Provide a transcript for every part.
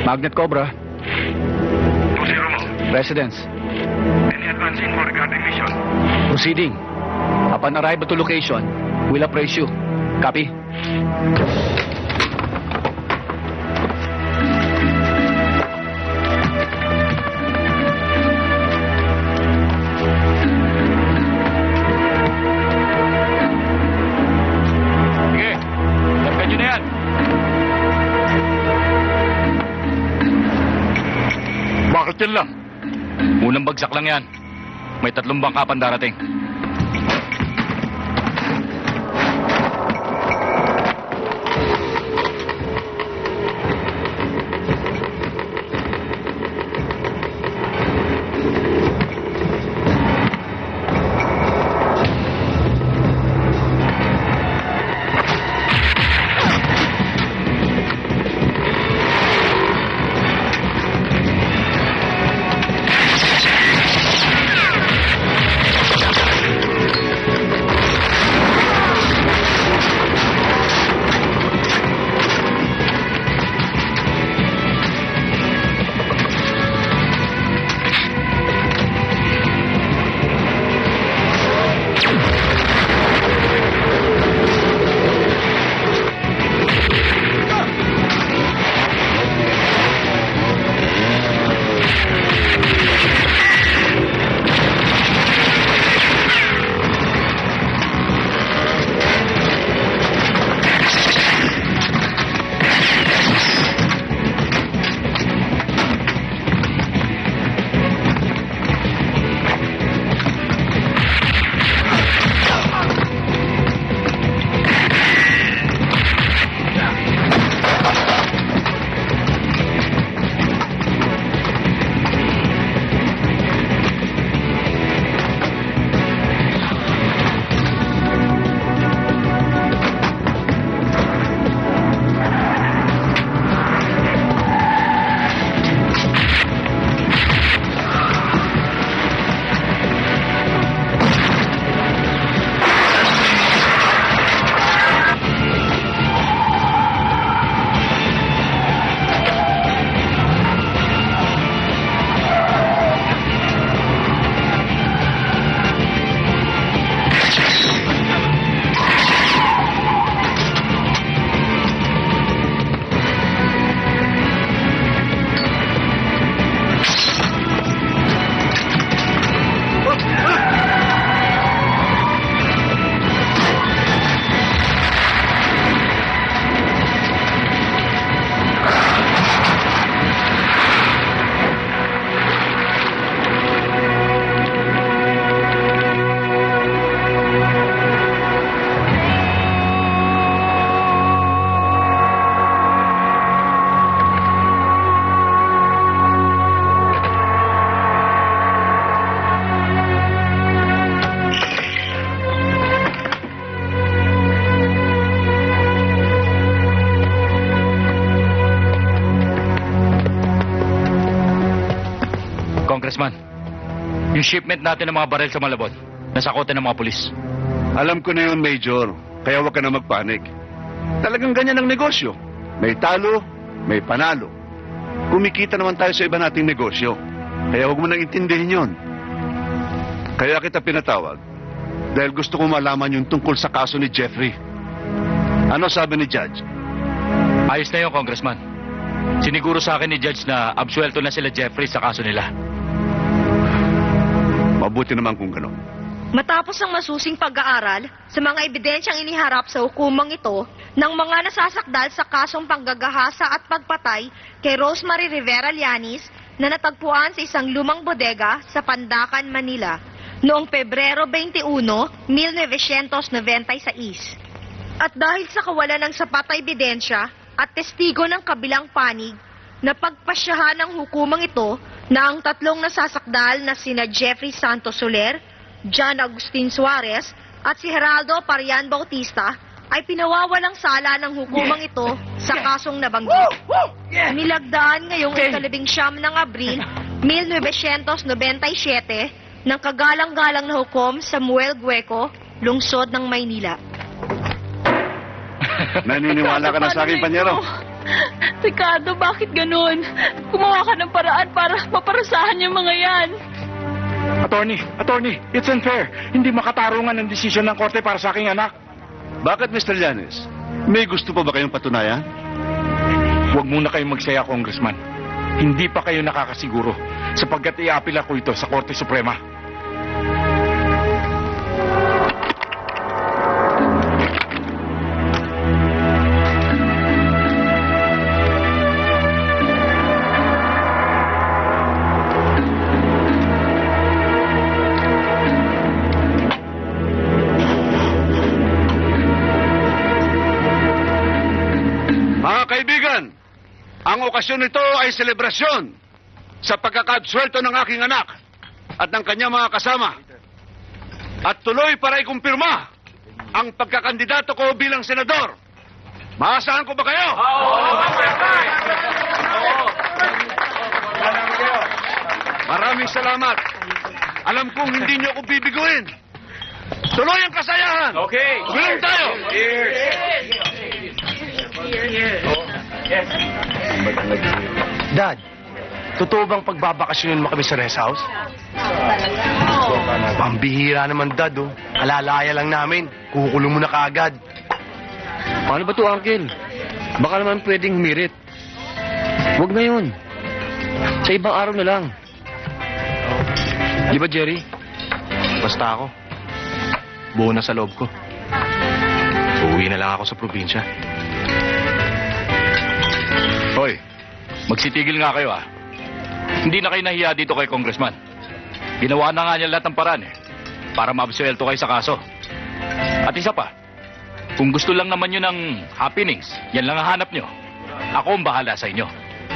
Magnet Cobra. 20 mo. Residence. Any advance info regarding mission? Proceeding. Upon arrival to location, we'll appraise you. Copy? Sige. Lapkan nyo na yan. Bakit yan lang? Unang bagsak lang yan. May 3 bangka pang darating. Congressman, yung shipment natin ng mga baril sa Malabon, nasakotan ng mga pulis. Alam ko na yun, Major. Kaya huwag ka na magpanik. Talagang ganyan ang negosyo. May talo, may panalo. Kumikita naman tayo sa iba nating negosyo. Kaya huwag mo nang intindihin yun. Kaya kita pinatawag dahil gusto ko malaman yung tungkol sa kaso ni Jeffrey. Ano sabi ni Judge? Ayos na yun, Congressman. Siniguro sa akin ni Judge na absuelto na sila Jeffrey sa kaso nila. Mabuti naman kung gano'n. Matapos ang masusing pag-aaral sa mga ebidensyang iniharap sa hukumang ito ng mga nasasakdal sa kasong panggagahasa at pagpatay kay Rosemary Rivera Llanes na natagpuan sa isang lumang bodega sa Pandacan, Manila noong Pebrero 21, 1996. At dahil sa kawalan ng sapat na ebidensya at testigo ng kabilang panig, napagpasyahan ng hukumang ito na ang 3 nasasakdal na sina Jeffrey Santos Soler, John Agustin Suarez at si Geraldo Parian Bautista ay pinawawalang sala ng hukumang ito sa kasong nabanggit. Nilagdaan ngayong 19 ng Abril 1997 ng kagalang-galang na hukom Samuel Gueco, lungsod ng Maynila. Naniniwala ka na sa akin, Panyero? Ricardo, bakit ganun? Gumawa ka ng paraan para maparusahan yung mga yan. Attorney, it's unfair. Hindi makatarungan ang desisyon ng korte para sa aking anak. Bakit, Mr. Llanes? May gusto pa ba kayong patunayan? Huwag muna kayong magsaya, Congressman. Hindi pa kayo nakakasiguro sapagkat iapila ko ito sa Korte Suprema. Mga kaibigan, ang okasyon nito ay selebrasyon sa pagkakaabsuelto ng aking anak at ng kanyang mga kasama. At tuloy para ikumpirma ang pagkakandidato ko bilang senador. Maasahan ko ba kayo? Maraming salamat. Alam kong hindi niyo ako bibiguin. Tuloy ang kasayahan. Okay. Gulong tayo. Dad, totoo bang pagbabakasyonin mo kami sa rest house? Pambihira naman, Dad, oh. Alalaya lang namin. Kukulong mo na kaagad. Paano ba to, Uncle? Baka naman pwedeng humirit. Huwag na yun. Sa ibang araw na lang. Di ba, Jerry? Basta ako. Buo na sa loob ko. Uuwi na lang ako sa probinsya. Hoy, magsitigil nga kayo ah. Hindi na kayo nahiya dito kay Congressman. Ginawa na nga niya lahat ng paraan para maabsuelto kayo sa kaso. At isa pa, kung gusto lang naman nyo ng happenings, yan lang ang hanap nyo. Ako ang bahala sa inyo.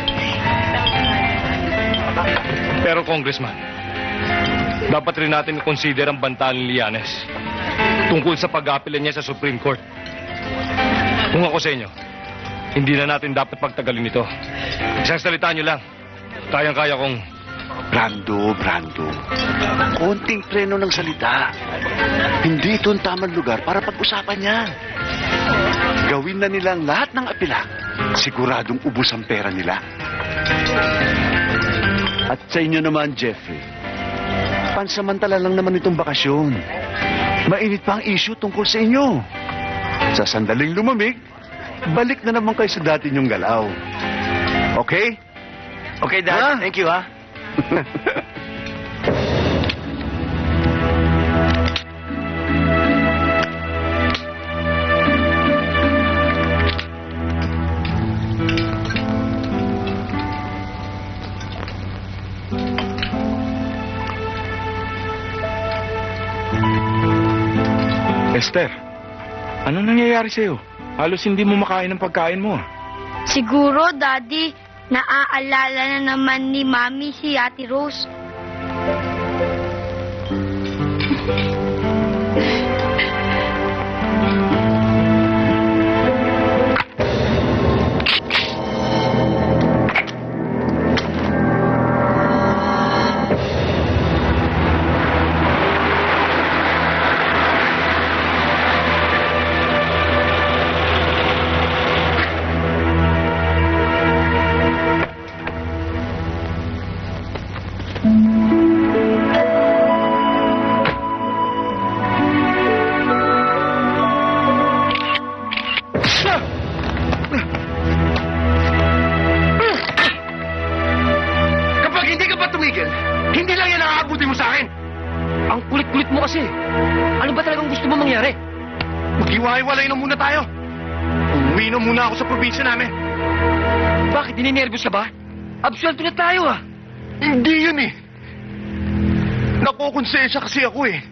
Pero Congressman, dapat rin natin consider ang banta ni Llanes tungkol sa pag-apela niya sa Supreme Court. Kung ako sa inyo, hindi na natin dapat pagtagalin ito. Isang salita nyo lang. Kayang-kaya kong... Brando. Konting preno ng salita. Hindi ito ang tamang lugar para pag-usapan yan. Gawin na nilang lahat ng apila. Siguradong ubos ang pera nila. At sa inyo naman, Jeffrey, pansamantala lang naman itong bakasyon. Mainit pa ang issue tungkol sa inyo. Sa sandaling lumamig, balik na naman kayo sa dati niyong galaw. Okay? Okay, Dad. Ha? Thank you, ha? Esther, anong nangyayari sa'yo? Halos hindi mo makain ng pagkain mo. Siguro, Daddy, naaalala na naman ni Mami si Ate Rose. Kapag hindi ka pa tumigil, hindi lang yan ang aabutin mo sa akin. Ang kulit-kulit mo kasi. Ano ba talagang gusto mo mangyari? Maghiwa-hiwalay na muna tayo. Uuwi na muna ako sa probinsya namin. Bakit? Dininervous ka ba? Absuelto na tayo ah. Hindi yun eh. Nakukonsensya kasi ako eh.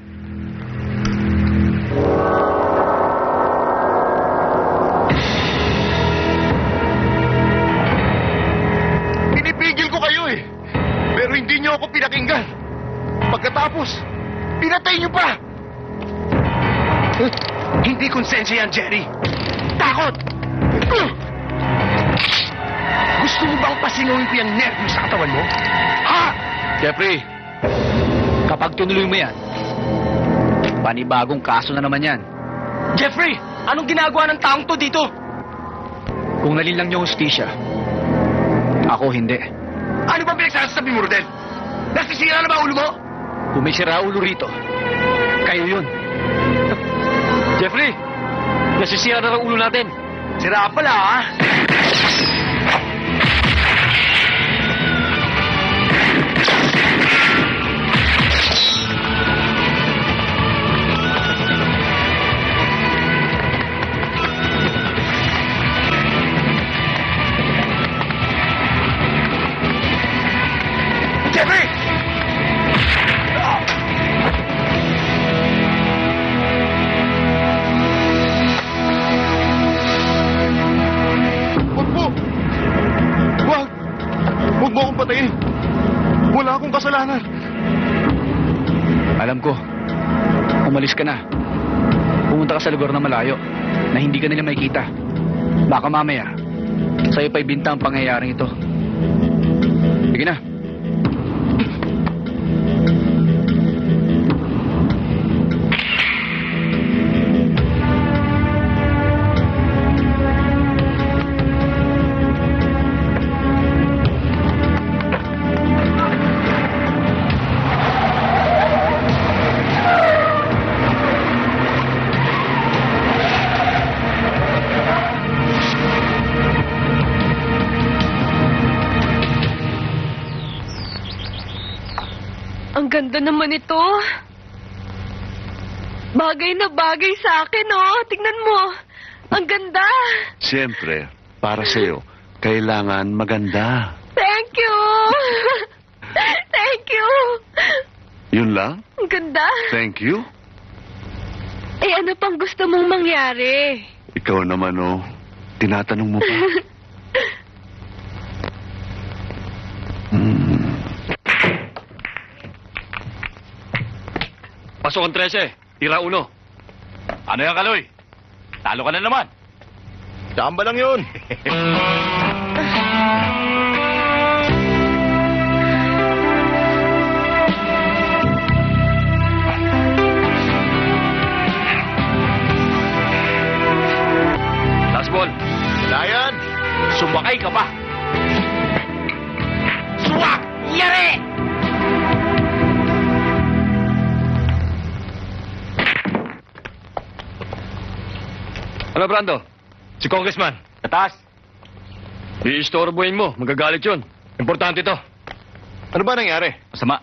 Pinipigil ko kayo eh. Pero hindi niyo ako pinakinggan. Pagkatapos, pinatay niyo pa. Hindi konsensya yan, Jerry. Takot! Gusto mo bang pasingawin ko yung nerve mo sa katawan mo? Ha? Jeffrey, kapag tinuloy mo yan, panibagong kaso na naman yan. Jeffrey, anong ginagawa ng taong to dito? Kung nalilang niyo hustisya, ako hindi. Ano ba pinagsasabi mo, Rodel? Nasisira na ba ulo mo? Kung may siraulo rito, kayo yun. Jeffrey! Nasisira na ang ulo natin. Sira pala, ha? Jeffrey! Huwag mo! Huwag! Huwag mo akong patayin! Wala akong kasalanan! Alam ko, umalis ka na. Pumunta ka sa lugar na malayo, na hindi ka nila makikita. Baka mamaya, sa'yo pa'y binta ang pangyayaring ito. Sige na. Ang ganda naman ito. Bagay na bagay sa akin, oh. Tingnan mo. Ang ganda. Siyempre, para sa'yo, kailangan maganda. Thank you. Thank you. Yun lang? Ang ganda. Thank you. Eh, ano pang gusto mong mangyari? Ikaw naman, oh. Tinatanong mo pa. Pasok ang 13. Tira 1. Ano yan, Kaloy? Talo ka na naman. Chamba lang yun! Last ball. Wala yan! Sumakay ka pa. Suwak! Yari! Ano, Brando? Si Congressman. Sa taas. Iistorbohin mo. Magagalit yun. Importante to. Ano ba nangyari? Masama.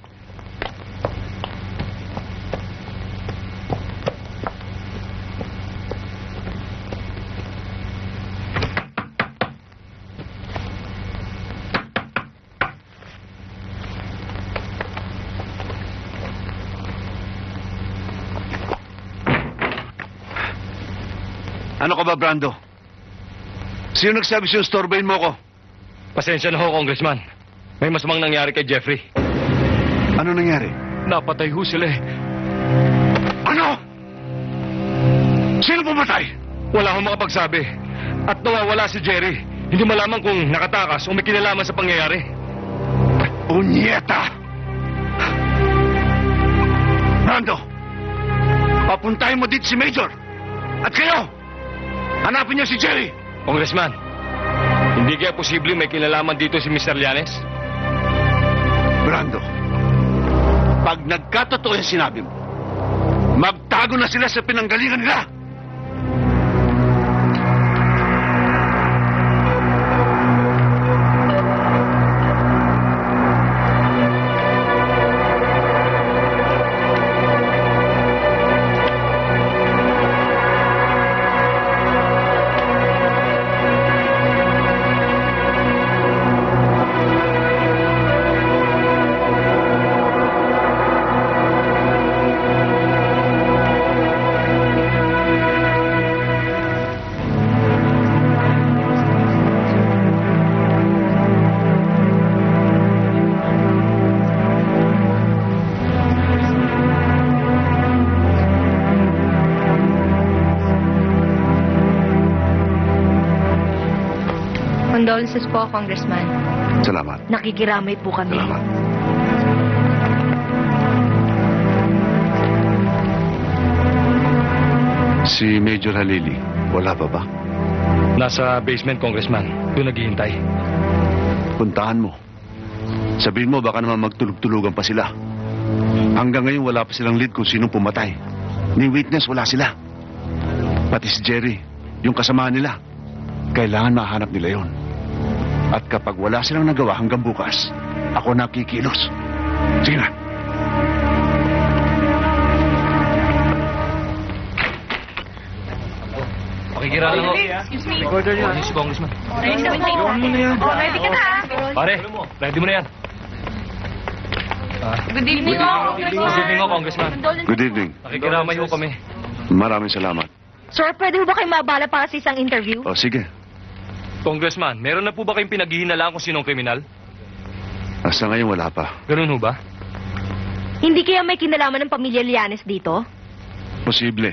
Ano ka ba, Brando? Sino nagsabi sa'yo storbahin mo ko? Pasensya na ho, Congressman. May masamang nangyari kay Jeffrey. Ano nangyari? Napatay ho sila eh. Ano? Sino pumatay? Wala akong makapagsabi. At nawawala si Jerry. Hindi malaman kung nakatakas o may kinalaman sa pangyayari. Unyeta! Brando! Papuntahin mo dito si Major! At kayo! Hanapin niyo si Jerry! Congressman, hindi kaya posible may kinalaman dito si Mr. Llanes? Brando, pag nagkatotoo yung sinabi mo, magtago na sila sa pinanggalingan nila! Condolences po, Congressman. Salamat. Nakikiramay po kami. Salamat. Si Major Halili, wala pa ba? Nasa basement, Congressman. Doon naghihintay. Puntahan mo. Sabihin mo, baka naman magtulog-tulugan pa sila. Hanggang ngayon, wala pa silang lead kung sino pumatay. Ni witness, wala sila. Pati si Jerry, yung kasama nila. Kailangan mahanap nila yon. At kapag wala silang nagawa hanggang bukas, ako nakikilos. Sige na. Pakikira lang ako. Excuse me. Recorder niya. Si Congressman. Ready ka na. Pare, ready mo na yan. Good evening, oh. Good evening, Congressman. Good evening. Nakikiramay ho kami. Maraming salamat. Sir, pwede mo ba kayo mabala para sa isang interview? O, sige. Congressman, meron na po ba kayong pinaghihinalaan kung sinong kriminal? Hasta ngayon, wala pa. Ganun ho ba? Hindi kaya may kinalaman ng pamilya Llanes dito? Posible.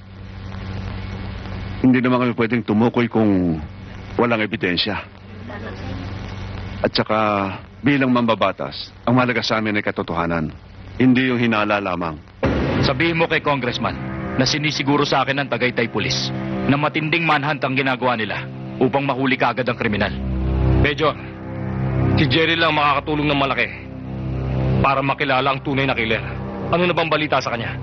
Hindi naman kami pwedeng tumukoy kung walang ebidensya. At saka, bilang mambabatas, ang mahalaga sa amin ay katotohanan. Hindi yung hinala lamang. Sabihin mo kay Congressman na sinisiguro sa akin ng Tagaytay Police na matinding manhunt ang ginagawa nila upang mahuli kaagad ang kriminal. Major, si Jerry lang makakatulong ng malaki para makilala ang tunay na killer. Ano na bang balita sa kanya?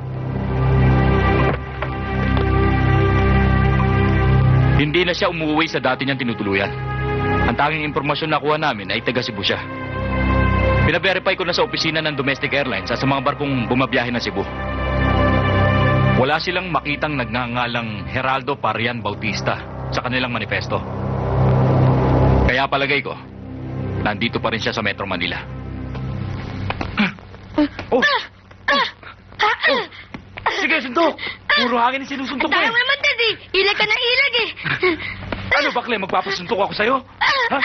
Hindi na siya umuwi sa dati niyang tinutuluyan. Ang tanging impormasyon na nakuha namin ay taga Cebu siya. Pina-verify ko na sa opisina ng Domestic Airlines at sa mga barkong bumabiyahe ng Cebu. Wala silang makitang nagngangalang Geraldo Parian Bautista sa kanilang manifesto. Kaya palagay ko, nandito pa rin siya sa Metro Manila. Oh! Sige, suntok! Puro hangin ang sinusuntok Tayo mo eh. naman, Daddy. Ilag ka ng ilag eh. Ano, bakle? Magpapasuntok ako sa'yo? Ha?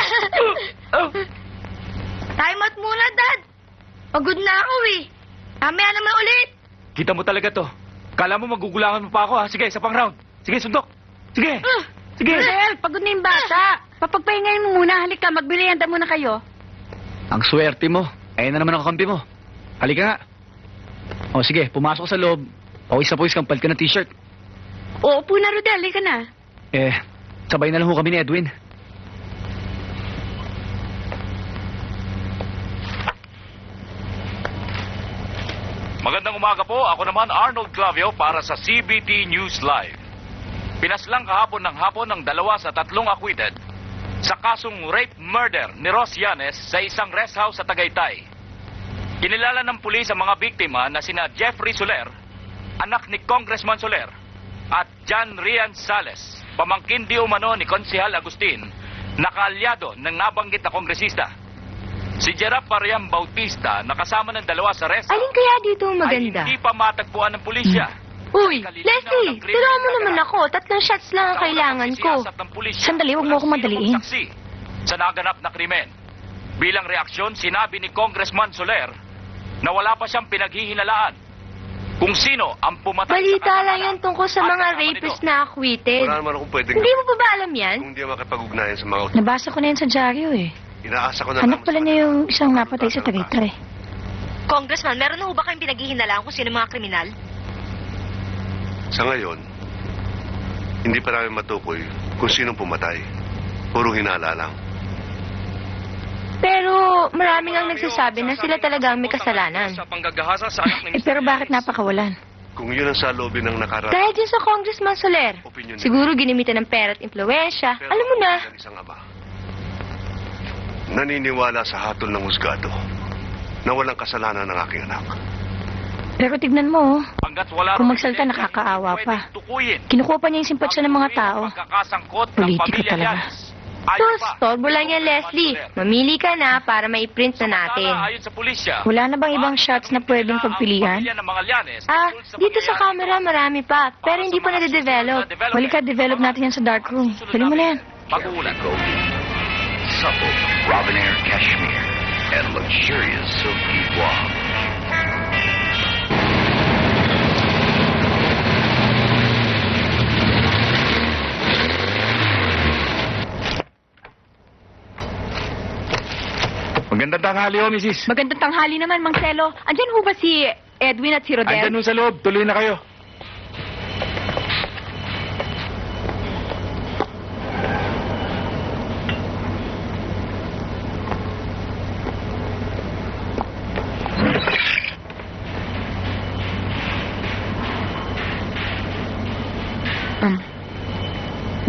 Time out muna, Dad. Pagod na ako eh. Mamaya naman ulit. Kita mo talaga to. Kala mo magugulangan mo pa ako ha? Sige, isa pang round. Sige, suntok. Sige. Sige. Rosel, pagod na yung bata. Papagpahingayin mo muna. Halika, magbilianda muna kayo. Ang swerte mo. Ayun na naman ang kakampi mo. Halika nga. O sige, pumasok sa loob. Pawis na pawis kang palit ka ng t-shirt. Oo po na, Rodel. Halika na. Sabay na lang ho kami ni Edwin. Magandang umaga po. Ako naman Arnold Clavio para sa CBT News Live. Pinaslang kahapon ng hapon ng 2 sa 3 acquitted sa kasong rape murder ni Ros Llanes sa isang rest house sa Tagaytay. Kinilala ng pulis ang mga biktima na sina Jeffrey Soler, anak ni Congressman Soler, at John Rian Sales, pamangkin di umano ni Konsehal Agustin, na kaalyado ng nabanggit na kongresista. Si Gerald Parian Bautista, nakasama ng 2 sa rest house, Alin kaya dito maganda? ay hindi pa matagpuan ng pulisya. Uy, Leslie, turuan mo naman ako. 3 shots lang ang kailangan ko. Sandali, huwag mo akong madaliin. Sa naganap na krimen. Bilang reaksyon, sinabi ni Congressman Soler na wala pa siyang pinaghihinalaan kung sino ang pumatay Balita sa lang yan tungkol sa mga rapist na acquitted. Wala naman akong pwedeng Hindi mo pa ba alam yan? kung hindi makipag-ugnayan sa mga Nabasa ko na yan sa dyaryo eh. inaasa ko na Anak pala niya yung isang napatay sa Tagaytay. Congressman, meron na ho ba kayong pinaghihinalaan kung sino mga kriminal? Sa ngayon, hindi pa namin matukoy kung sinong pumatay. Puro hinala lang. Pero maraming ang nagsasabi na sila talaga ang may kasalanan. Sa panggagahasa sa anak ng Pero bakit napakawalan? Kung yun ang salobin ng nakaraan, Dahil dyan sa Congressman Soler. opinion Siguro ginimitan ng pera at impluensya. Pero Alam mo na. bilang isang ama, naniniwala sa hatol ng husgado na walang kasalanan ng aking anak. Pero tignan mo, Hanggat wala Kung raw magsalita, ebidensya, nakakaawa hindi pa. pwedeng tukuyin. kinukuha pa niya yung simpatsya ng mga tao. Pagkakasangkot ng Politika pamilya talaga. Llanes. Ayon pa, Tolbo lang yan, Leslie. Mamili ka na para ma-print na natin. Ayon sa pulisya, Wala na bang ibang shots na pwedeng pagpilian? pamilya ng mga Llanes Ah, tungkol dito sa pangyayari camera marami pa. Pero hindi pa nade-develop. Halika, develop natin yan sa dark room. Dali mo na yan. Mag-uulat. Supple Robinair cashmere and luxurious silky voile. Magandang tanghali ho, Mrs. Magandang tanghali naman, Mang Celo. Andyan ho ba si Edwin at si Rodel? Andyan ho sa loob. Tuloy na kayo.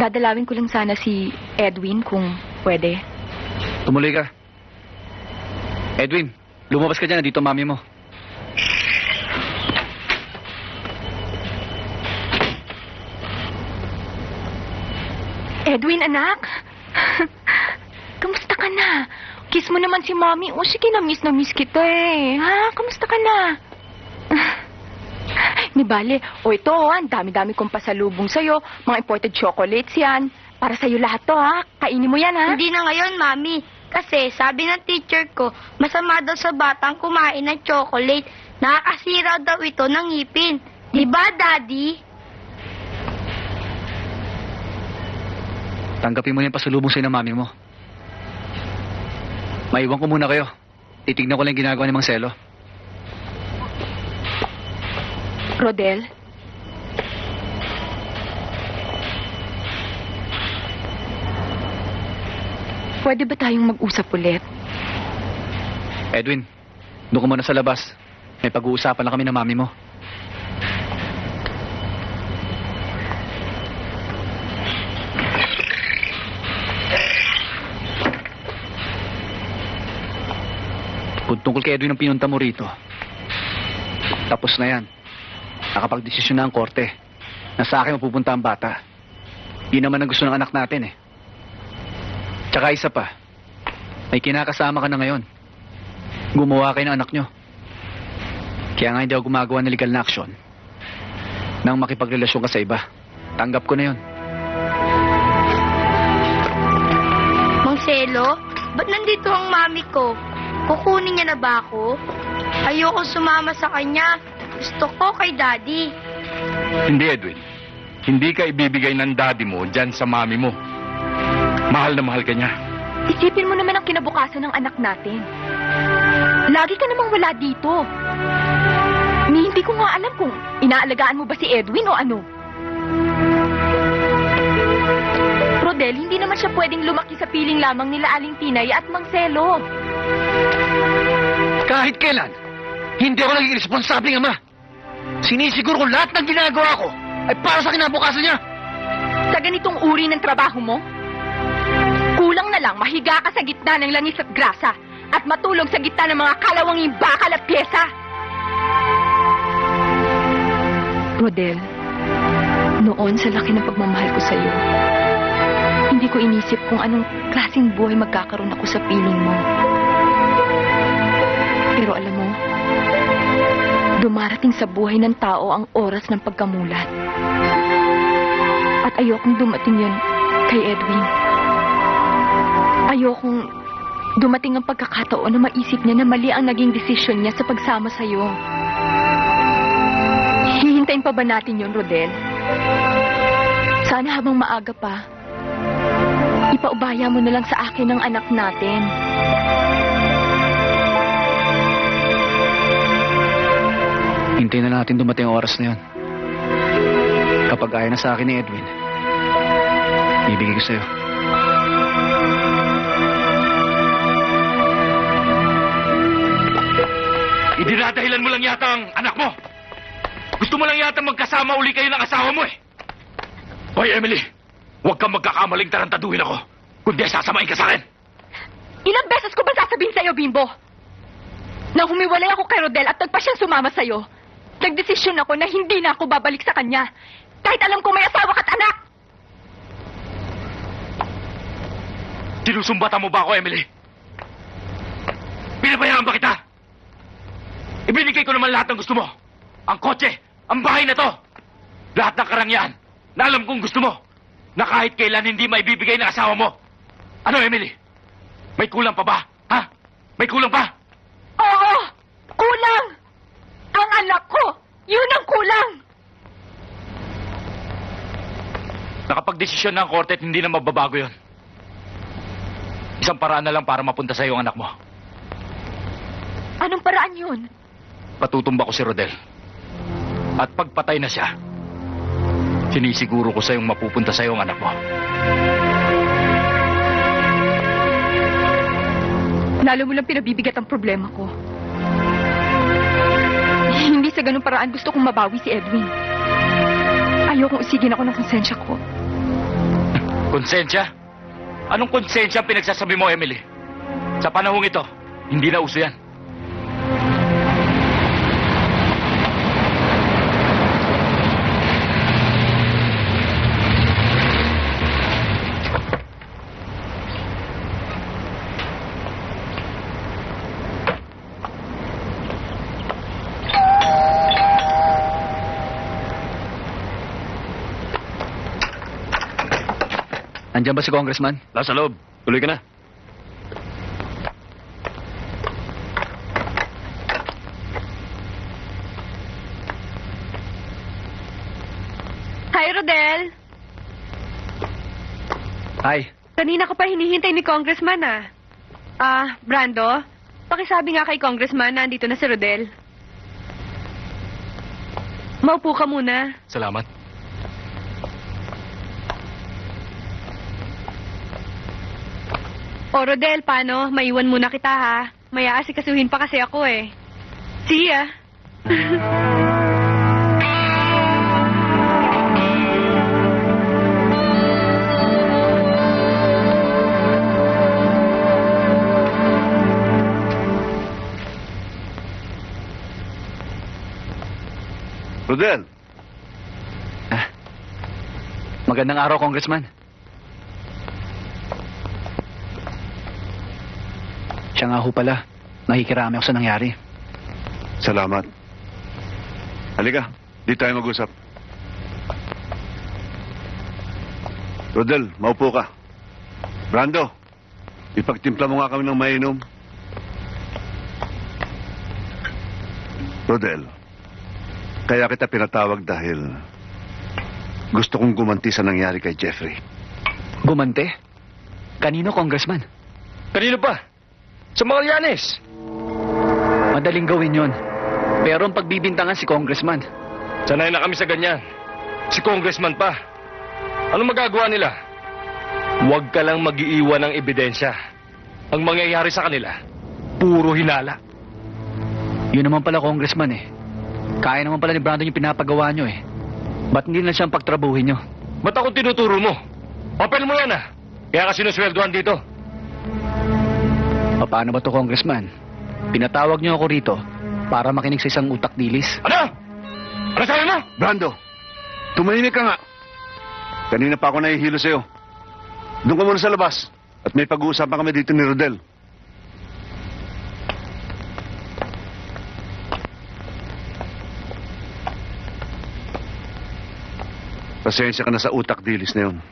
Dadalawin ko lang sana si Edwin kung pwede. Tumuloy ka. Edwin, lumabas ka dyan. Nandito ang mami mo. Edwin, anak. Kamusta ka na? Kiss mo naman si Mommy. O sige, na miss kita eh. Ha? Kamusta ka na? Ni Bale, ito ang dami-dami kong pasalubong sa'yo. Mga imported chocolates yan. Para sa'yo lahat to, ha? Kainin mo yan, ha? Hindi na ngayon, Mami. Kasi sabi ng teacher ko, masama daw sa batang kumain ng chocolate. Nakakasira daw ito ng ngipin. Diba, Daddy? Tanggapin mo na yung pasalubong sa'yo ng mami mo. Maiwan ko muna kayo. Titignan ko lang yung ginagawa ni Mang Selo. Rodel? Pwede ba tayong mag-usap ulit? Edwin, doon ka muna sa labas. May pag-uusapan lang kami ng mami mo. Kung tungkol kay Edwin ang pinunta mo rito, tapos na yan. Nakapag-desisyon na ang korte na sa akin mapupunta ang bata. Yun naman ang gusto ng anak natin eh. Tsaka isa pa, may kinakasama ka na ngayon. Gumawa kayo ng anak nyo. Kaya nga hindi ako gumagawa ng legal na aksyon nang makipagrelasyon ka sa iba. Tanggap ko na yun. Mang Selo, ba't nandito ang mami ko? Kukunin niya na ba ako? Ayoko sumama sa kanya. Gusto ko kay Daddy. Hindi, Edwin. Hindi ka ibibigay ng daddy mo dyan sa mami mo. Mahal na mahal ka niya. Isipin mo naman ang kinabukasan ng anak natin. Lagi ka namang wala dito. Hindi ko nga alam kung inaalagaan mo ba si Edwin o ano. Rodel, hindi naman siya pwedeng lumaki sa piling lamang nila Aling Tinay at Mang Selo. Kahit kailan, hindi ako naging responsabling ama. Sinisiguro ko lahat ng ginagawa ko ay para sa kinabukasan niya. Sa ganitong uri ng trabaho mo, kulang na lang mahiga ka sa gitna ng langis at grasa at matulog sa gitna ng mga kalawanging bakal at pyesa. Rodel, noon sa laki ng pagmamahal ko sa'yo, hindi ko inisip kung anong klaseng buhay magkakaroon ako sa piling mo. Pero alam mo, dumarating sa buhay ng tao ang oras ng pagkamulat. At ayokong dumating yun kay Edwin. Ayokong dumating ang pagkakataon na maisip niya na mali ang naging desisyon niya sa pagsama sa'yo. Hihintayin pa ba natin yun, Rodel? Sana habang maaga pa, ipaubaya mo na lang sa akin ang anak natin. Hintayin na natin dumating ang oras na yun. Kapag ayaw na sa akin ni Edwin, bibigay ko sa'yo. Idinadahilan mo lang yata ang anak mo. Gusto mo lang yata magkasama uli kayo ng asawa mo eh. Hoy, Emily, huwag kang magkakamaling tarantaduhin ako. Kundi sasamain ka sa akin. Ilang beses ko ba sasabihin sa'yo, Bimbo? Nang humiwalay ako kay Rodel at nagpa siyang sumama sa'yo, nagdesisyon ako na hindi na ako babalik sa kanya. Kahit alam ko may asawa ka't anak. Sinusumbatan mo ba ako, Emily? Pinabayaan ba kita? Ibinigay ko naman lahat ng gusto mo. Ang kotse, ang bahay na to. Lahat ng karangyaan na alam kong gusto mo. Na kahit kailan hindi maibibigay ng asawa mo. Ano, Emily? May kulang pa ba? Ha? May kulang pa? Oo! Kulang! Ang anak ko! Yun ang kulang! Nakapag-desisyon na ang korte at hindi na mababago yon. Isang paraan na lang para mapunta sa iyo ang anak mo. Anong paraan yun? Patutumba ko si Rodel. At pagpatay na siya, sinisiguro ko sa iyong mapupunta sa iyo ang anak mo. Lalo mo lang pinabibigat ang problema ko. Hindi sa ganung paraan gusto kong mabawi si Edwin. Ayokong usigin ako ng konsensya ko. Konsensya? Anong konsensya ang pinagsasabi mo, Emily? Sa panahong ito, hindi na uso yan. Nandiyan ba si Congressman? Nasa loob. Tuloy ka na. Hi, Rodel. Hi. Kanina ko pa hinihintay ni Congressman, ah. Brando, pakisabi nga kay Congressman na andito na si Rodel. Maupo ka muna. Salamat. O, Rodel, paano? Maiwan muna kita, ha? May aasikasuhin pa kasi ako, eh. See ya. Rodel, Magandang araw, Congressman. Siya nga ho pala. Nakikirami ako sa nangyari. salamat. Halika, di tayo mag-usap. Rodel, maupo ka. Brando, ipagtimpla mo nga kami ng mainom. Rodel, kaya kita pinatawag dahil gusto kong gumanti sa nangyari kay Jeffrey. Gumante? Kanino, Congressman? Kanino pa? Sa mga Llanes. Madaling gawin yon. Pero ang pagbibintangan si Congressman. Sanay na kami sa ganyan. Si Congressman pa. Anong magagawa nila? Huwag ka lang mag-iiwan ng ebidensya. Ang mangyayari sa kanila, puro hinala. Yun naman pala, Congressman eh. Kaya naman pala ni Brandon yung pinapagawa nyo eh. Ba't hindi na siyang pagtrabuhin nyo? Ba't ako tinuturo mo? Papel mo yan ah. Kaya ka sinusweldohan dito. Paano ba to, Congressman? Pinatawag nyo ako rito para makinig sa isang utak dilis. Ano? Ano sabi mo? Brando, tumahimik ka nga. Kanina pa ako nahihilo sa'yo. Doon ka muna sa labas at may pag-uusapan kami dito ni Rodel. Pasensya ka na sa utak dilis na yun.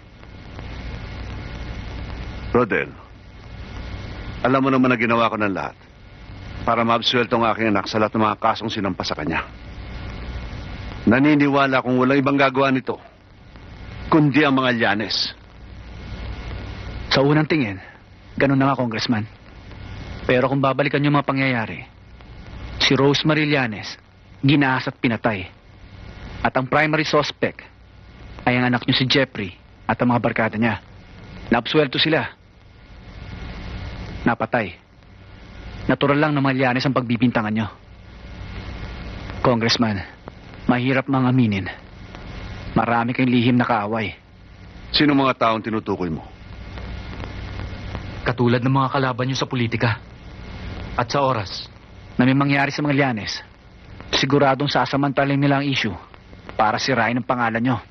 Rodel, alam mo naman na ginawa ko ng lahat para maabsuelto ang aking anak sa lahat ng mga kasong sinampa sa kanya. Naniniwala kung walang ibang gagawa nito, kundi ang mga Llanes. Sa unang tingin, ganun na nga, Congressman. Pero kung babalikan yung mga pangyayari, si Rosemary Llanes, ginahas at pinatay. At ang primary suspect ay ang anak niyo si Jeffrey at ang mga barkada niya. Naabsuelto sila. Napatay. Natural lang na mga Llanes ang pagbibintangan nyo. Congressman, mahirap mang aminin. Marami kayong lihim na kaaway. Sino mga taong tinutukoy mo? Katulad ng mga kalaban nyo sa politika. At sa oras. Na may mangyari sa mga Llanes, siguradong sasamantalin nila ang issue para sirain ang pangalan nyo.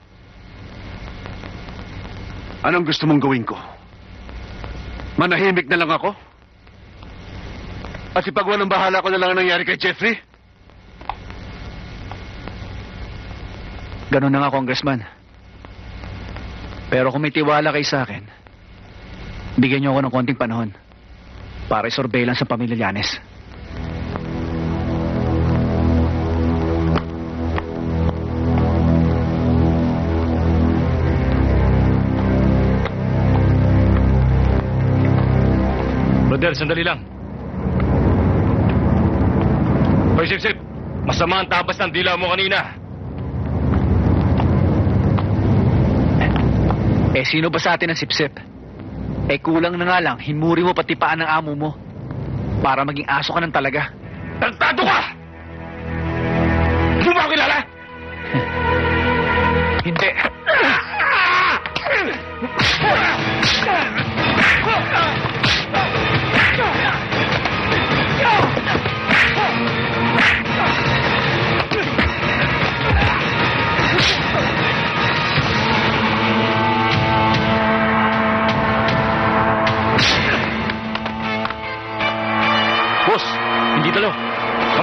Anong gusto mong gawin ko? Manahimik na lang ako? At ipagwalang bahala ko na lang ang nangyari kay Jeffrey? Ganun na nga, Congressman. Pero kung may tiwala kayo sa akin, bigyan niyo ako ng konting panahon para i-surveillance sa pamilya Llanes. Rodel, sandali lang. Hoy, Sip-Sip. Masama ang tabas ng dila mo kanina. Eh, sino ba sa atin ang sipsip? Eh, kulang na nga lang, hinmuri mo pati paan ng amo mo para maging aso ka ng talaga. Tagtado ka! Hindi mo ba ako kilala? Hindi.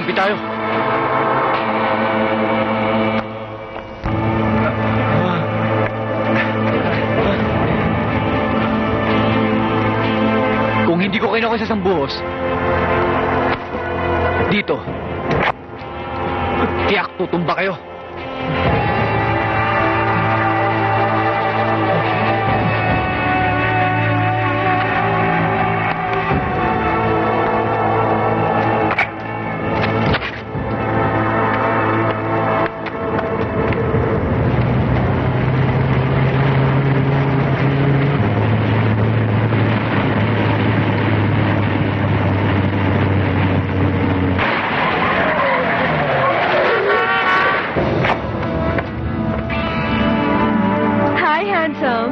Lapit tayo. Kung hindi ko kinuha sa isang buhos, dito, tiyak tutumba kayo. Hi, handsome.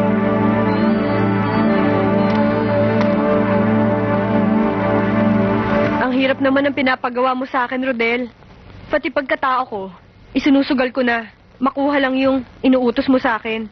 Ang hirap naman ng pinapagawa mo sa akin, Rodel. Pati pagkatao ko, isinusugal ko na. Makuha lang yung inuutos mo sa akin.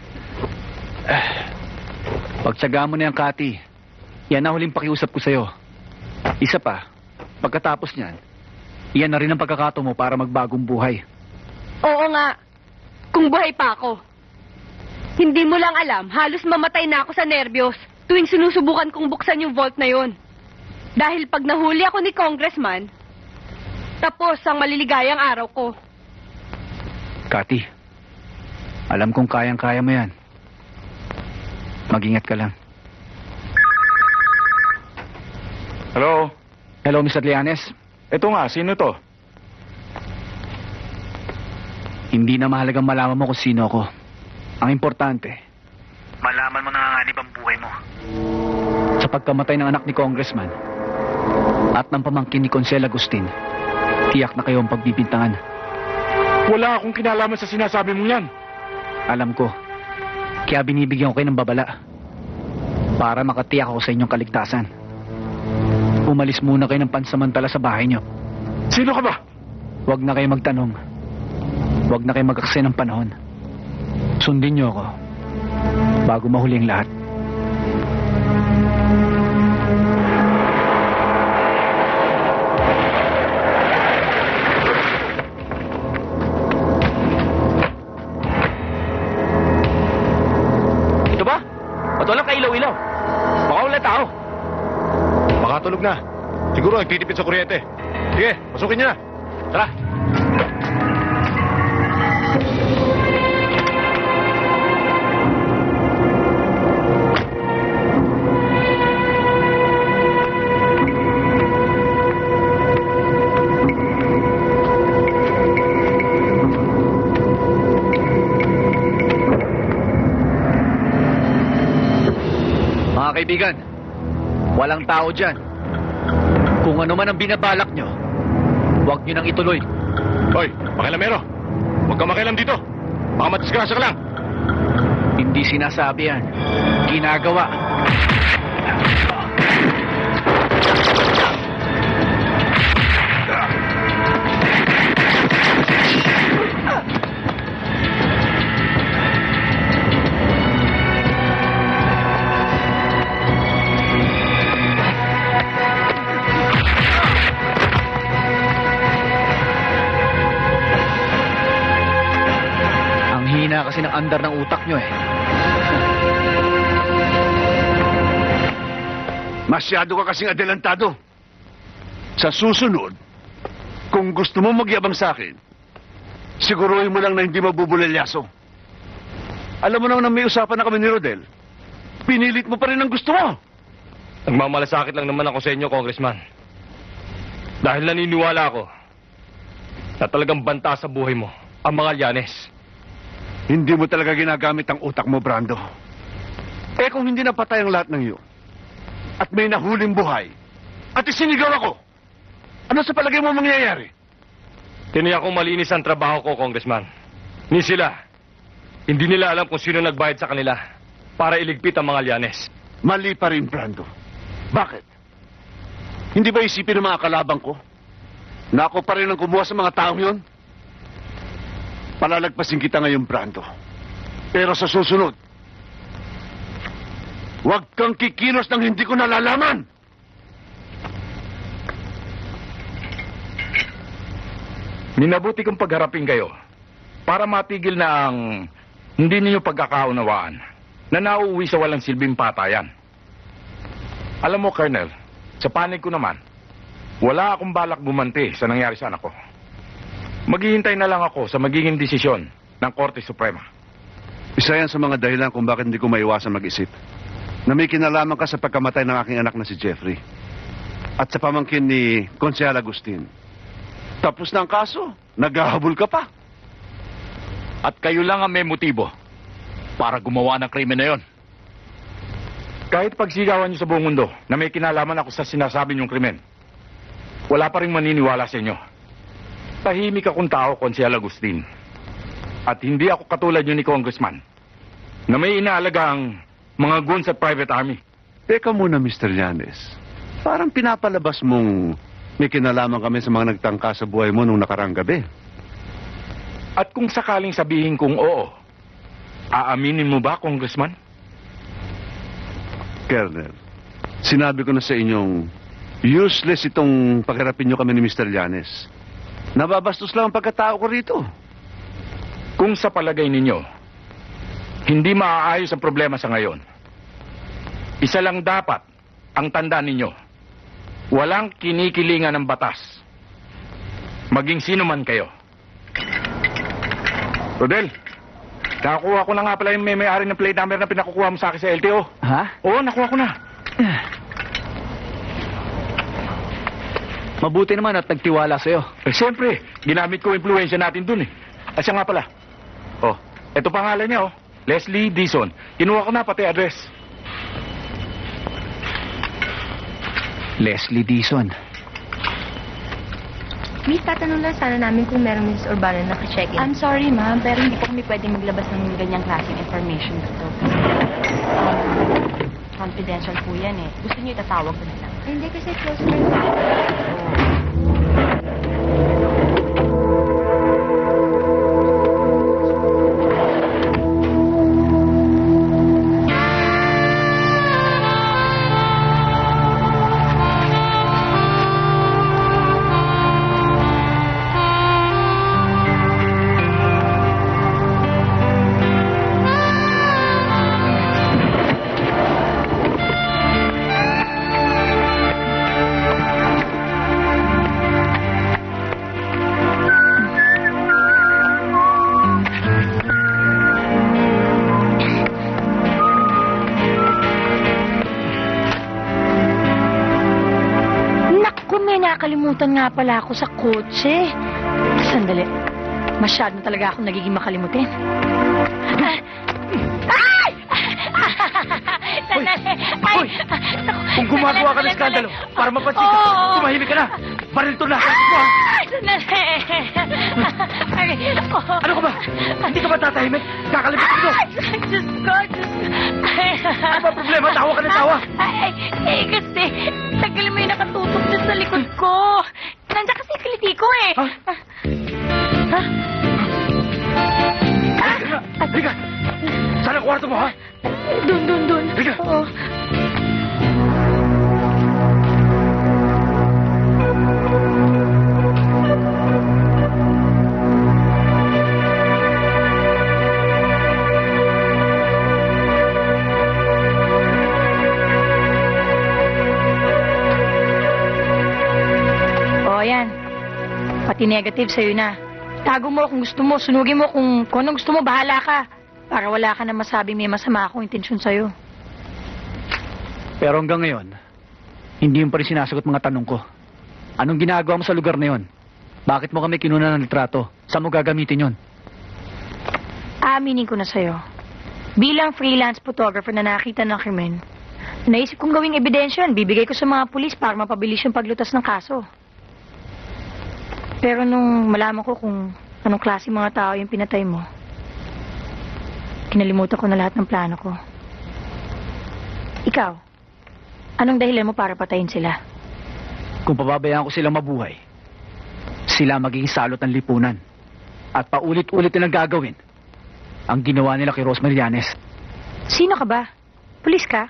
Pagtsaga mo na yan, Kati. Yan na huling pakiusap ko sa'yo. Isa pa, pagkatapos niyan, iyan na rin ang pagkakataon mo para magbagong buhay. Oo nga. Kung buhay pa ako. Hindi mo lang alam, halos mamatay na ako sa nerbiyos tuwing sinusubukan kong buksan yung vault na yon. Dahil pag nahuli ako ni Congressman, tapos ang maliligayang araw ko. Kati, alam kong kayang-kaya mo yan. Mag-ingat ka lang. Hello? Hello, Mr. Lianes. Ito nga, sino to? Hindi na mahalagang malaman mo kung sino ako. Ang importante, Malaman mo nanganganib ang buhay mo. sa pagkamatay ng anak ni Congressman at ng pamangkin ni Consel Agustin, tiyak na kayo ang pagbibintangan. Wala akong kinalaman sa sinasabi mo yan. Alam ko, kaya binibigyan ko kayo ng babala para makatiyak ako sa inyong kaligtasan. Umalis muna kayo ng pansamantala sa bahay nyo. Sino ka ba? Huwag na kayo magtanong. Huwag na kayo mag-aksaya ng panahon. Sundin nyo ako bago mahuli ang lahat. Ito ba? Ba't walang kailaw-ilaw? Baka wala tao. Baka tulog na. Siguro nagtitipid sa kuryente. Sige, pasukin niyo na. Tara. Mga kaibigan, walang tao dyan. Kung ano man ang binabalak nyo, huwag nyo nang ituloy. Hoy, makilamero. Huwag ka makialam dito. Baka matisgrasya ka lang. Hindi sinasabi yan. Ginagawa. Ang hina kasi ng andar ng utak nyo eh. Masyado ka kasing adelantado. Sa susunod, kung gusto mo magyabang sa akin, siguruhin mo lang na hindi mabubulelyaso. Alam mo naman na may usapan na kami ni Rodel. Pinilit mo pa rin ang gusto mo. Nagmamalasakit lang naman ako sa inyo, Congressman. Dahil naniniwala ako na talagang banta sa buhay mo ang mga Llanes. Hindi mo talaga ginagamit ang utak mo, Brando. Eh kung hindi napatay ang lahat ng iyo, at may nahuling buhay, at isinigaw ako, ano sa palagay mo mangyayari? Tiniyak kong malinis ang trabaho ko, Congressman. Ni sila. Hindi nila alam kung sino nagbayad sa kanila para iligpit ang mga Llanes. Mali pa rin, Brando. Bakit? Hindi ba isipin ng mga kalabang ko na ako pa rin ang kumuha sa mga taong yon? Palalagpasin kita ngayon, Brando. Pero sa susunod, huwag kang kikilos nang hindi ko nalalaman. Minabuti kong pagharapin kayo para matigil na ang hindi ninyo pagkakaunawaan na nauuwi sa walang silbing patayan. Alam mo, Colonel, sa panig ko naman, wala akong balak bumanti sa nangyari sa anak ko. Maghihintay na lang ako sa magiging desisyon ng Korte Suprema. Isa yan sa mga dahilan kung bakit hindi ko maiwasan mag-isip na may kinalaman ka sa pagkamatay ng aking anak na si Jeffrey at sa pamangkin ni Konsehal Agustin. Tapos na ang kaso, naghahabol ka pa. At kayo lang ang may motibo para gumawa ng krimen na yon. Kahit pagsigawan niyo sa buong mundo na may kinalaman ako sa sinasabi niyong krimen, wala pa rin maniniwala sa inyo. Tahimik akong tao, Konsehal Agustin. At hindi ako katulad niyo ni Congressman na may inaalagang mga goons at private army. Teka muna, Mr. Llanes. Parang pinapalabas mong may kinalaman kami sa mga nagtangka sa buhay mo nung nakaraang gabi. At kung sakaling sabihin kong oo, aaminin mo ba, Congressman? Colonel, sinabi ko na sa inyong useless itong paghirapin niyo kami ni Mr. Llanes. Nababastos lang ang pagkatao ko rito. Kung sa palagay ninyo, hindi maaayos ang problema sa ngayon, isa lang dapat ang tanda ninyo. Walang kinikilingan ng batas. Maging sino man kayo. Rodel, nakakuha ko na nga pala yung may-ari ng plate number na pinakukuha mo sa akin sa LTO. Ha? Oo, nakuha ko na. Mabuti naman at nagtiwala sa'yo. Eh, siyempre, ginamit ko influensya natin dun eh. At siya nga pala. Oh, eto pangalan niya oh. Leslie Dizon. Kinuha ko na pati address. Leslie Dizon. Miss, tatanong lang sana namin kung meron Mrs. Urbano na naka-check-in. I'm sorry, ma'am, pero hindi po kami pwedeng maglabas ng ganyang klaseng information dito. Confidential po yan eh. Gusto niyo itatawag ko na lang. Hindi kasi close friends. Nakalimutan nga pala ako sa kotse. Sandali. Masyado talaga akong nagiging makalimutin. Ay! Sandali! Hoy! Kung gumagawa ka ng skandalo para mapansin ka, tumahimik ka na. Baril to na. Sandali! Ano ka ba? Hindi ka ba tatahimik? Kakalipit ito. Diyos ko! Ano ba problema? Tawa ka ng tawa. Kasi tagal mo yung nakatutok dyan sa likod ko. Nandiyan kasi yung kiliti ko eh. Ha? Halika! Saan ang kwarto mo, ha? Doon. Halika! Oo. Pati negative sa'yo na. Tago mo kung gusto mo, sunugin mo kung anong gusto mo, bahala ka. Para wala ka na masabing may masama akong intensyon sa'yo. Pero hanggang ngayon, hindi mo pa rin sinasagot mga tanong ko. Anong ginagawa mo sa lugar na yon? Bakit mo kami kinuna ng litrato? Saan mo gagamitin yon? Aaminin ko na sa'yo. Bilang freelance photographer na nakita ng krimen, naisip kong gawing ebidensya, bibigay ko sa mga pulis para mapabilis yung paglutas ng kaso. Pero nung malaman ko kung anong klase mga tao yung pinatay mo, kinalimutan ko na lahat ng plano ko. Ikaw, anong dahilan mo para patayin sila? Kung pababayaan ko silang mabuhay, sila magiging salot ng lipunan. At paulit-ulit nilang gagawin ang ginawa nila kay Rosemary Llanes. Sino ka ba? Pulis ka?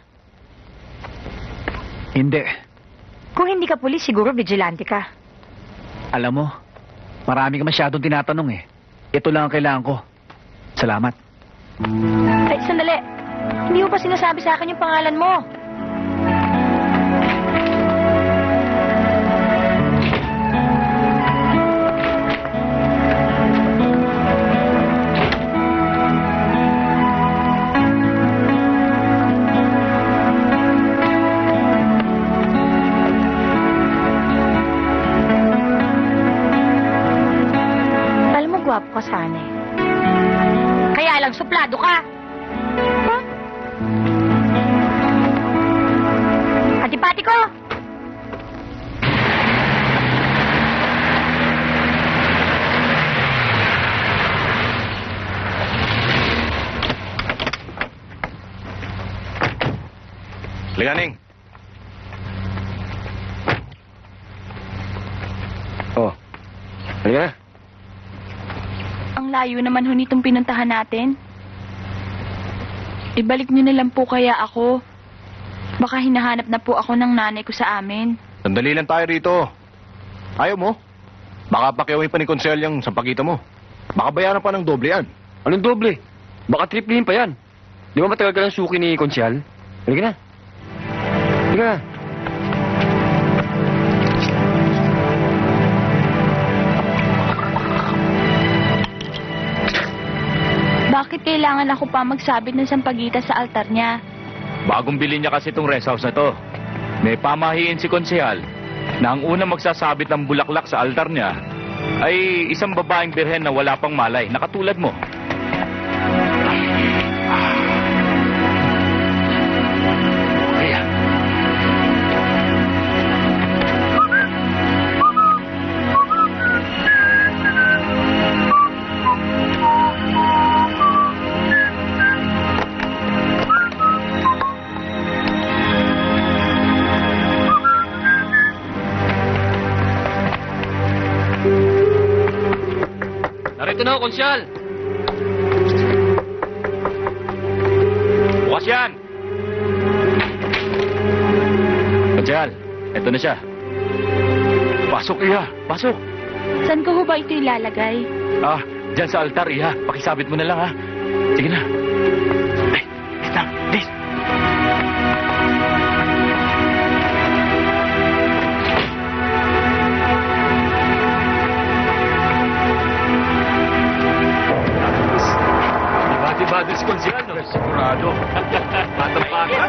Hindi. Kung hindi ka pulis, siguro vigilante ka. Alam mo, Marami ka masyadong tinatanong eh. Ito lang ang kailangan ko. Salamat. Ay, sandali. Hindi mo pa sinasabi sa akin yung pangalan mo. Alam mo, gwapo ka sana eh. Kaya lang, suplado ka. Huh? Antipati ko! Liganing. Oh. Halika na. Ang layo naman ho nitong pinuntahan natin. Ibalik niyo na lang po kaya ako. Baka hinahanap na po ako ng nanay ko sa amin. Sandali lang tayo rito. Ayaw mo? Baka pakiaway pa ni Consel yung sampagita mo. Baka bayaran pa ng doble yan. Anong doble? Baka triplihin pa yan. Di ba matagal ka ng suki ni Konsyal? Halika na. Halika na. Bakit kailangan ako pa magsabit ng sampagita sa altar niya? Bagong bilhin niya kasi itong rest house na to. May pamahiin si konsehal na ang unang magsasabit ng bulaklak sa altar niya ay isang babaeng birhen na wala pang malay, na katulad mo. Kaya. Narito na ako, Konsyal. Bukas yan! Konsehal, eto na siya. Pasok, Iha. Pasok. Saan ko ho ba ito ilalagay? Ah, dyan sa altar, Iha. Pakisabit mo na lang, ha? Sige na. Ay, dis lang. Dis. Bati-bati si Konsehal, no? Sigurado. Batang-bata.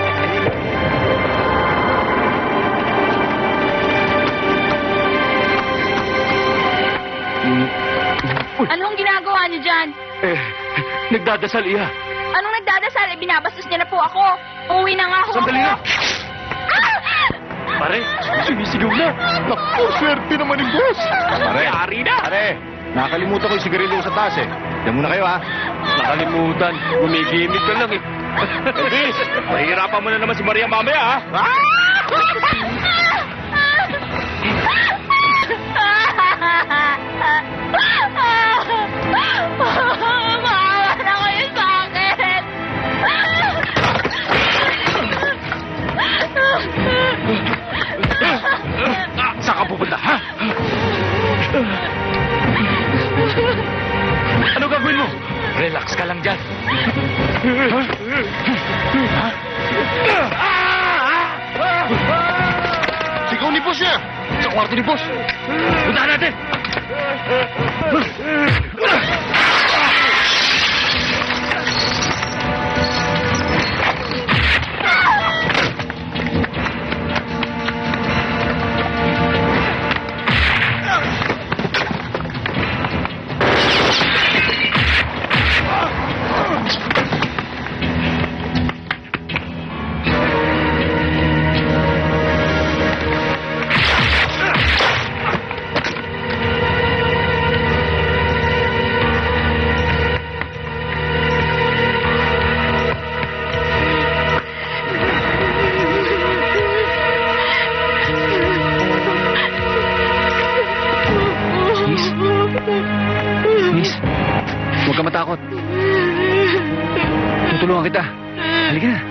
Anong ginagawa niyo dyan? Eh, nagdadasal, Iha. Anong nagdadasal? Eh, binabastos niya na po ako. Uuwi na nga ho Sandali ako. na. Pare, sumisigaw na. Naku, swerte naman ni boss. Pare, ari na. Pare, nakalimutan ko yung sigarilyo sa taas eh. Diyan muna kayo ha. Nakalimutan. Gumigimik ka lang eh. Elvis, mahirapan mo na naman si Maria mamaya, ha? Maawa na kayo sa akin. Saan ka pupunta, ha? Ano gagawin mo? Relax ka lang dyan. Sigaw ni boss niya. Sa kwarto ni boss. Puntahan natin. Huwag ka matakot. Tutulungan kita. Halika na.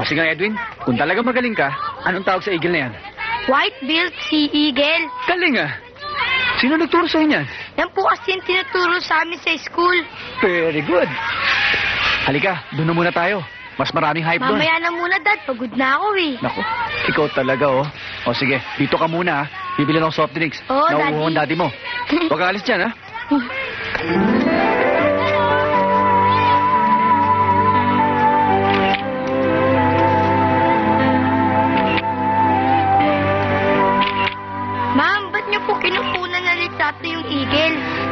sige nga, Edwin, kung talaga magaling ka, anong tawag sa eagle na yan? White-billed sea eagle. Galing ah. Sino nagturo sa inyo yan? Yan po kasi yung tinuturo sa amin sa school. Very good. Halika, doon na muna tayo. Mas maraming hype doon. Mamaya na muna, Dad. Pagod na ako eh. Naku, ikaw talaga oh. O sige, dito ka muna ha. Bibili ng soft drinks. Oo, Nauuhaw ang Daddy. daddy mo. Huwag ka alis dyan ha. Ma'am, ba't niyo po kinukunan na litrato yung eagle?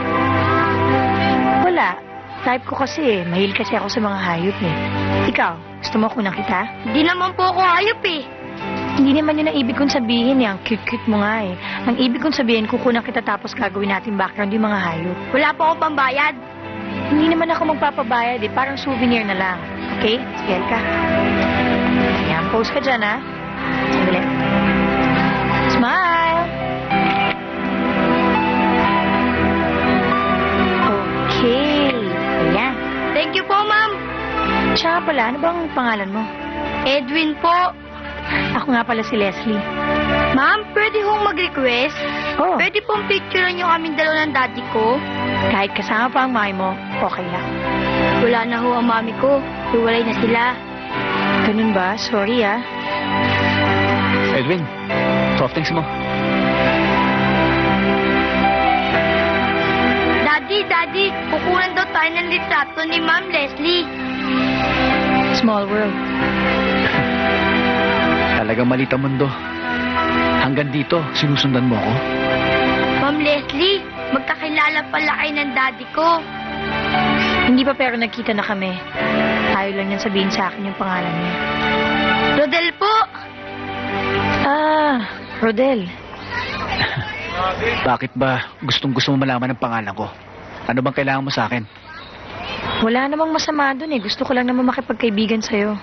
Wala. Type ko kasi eh. Mahilig kasi ako sa mga hayop eh. Ikaw, gusto mo kunan kita? Hindi naman po ako hayop eh. Hindi naman yun ang ibig kong sabihin eh. Ang cute-cute mo nga eh. Ang ibig kong sabihin, kukunan kita tapos gagawin natin background yung mga hayop. Wala po akong pambayad. Hindi naman ako magpapabayad eh. Parang souvenir na lang. Okay? Sige ka. Ayan, pose ka dyan ha. Sandali. Smile! Okay. Ayan. Thank you po, ma'am. Siya pala, ano bang pangalan mo? Edwin po. Ako nga pala si Leslie. Ma'am, pwede hong mag-request? Oh, Pwede pong picturean niyo kaming dalawa ng daddy ko? kahit kasama pa ang mami mo, okay lang. Wala na ho ang mami ko. Hiwalay na sila. Ganun ba? Sorry ah. Edwin, soft drinks mo. Daddy, kukunan daw tayo ng litrato ni Ma'am Leslie. Small world. Talagang malit ang mundo. Hanggang dito, sinusundan mo ako. Ma'am Leslie, magkakilala pala kayo ng daddy ko. Hindi pa pero nagkita na kami. Tayo lang yan sabihin sa akin yung pangalan niya. Rodel po. Ah, Rodel. Bakit ba gustong-gusto mo malaman ang pangalan ko? Ano bang kailangan mo sa akin? Wala namang masama dun eh. Gusto ko lang naman makipagkaibigan sa'yo.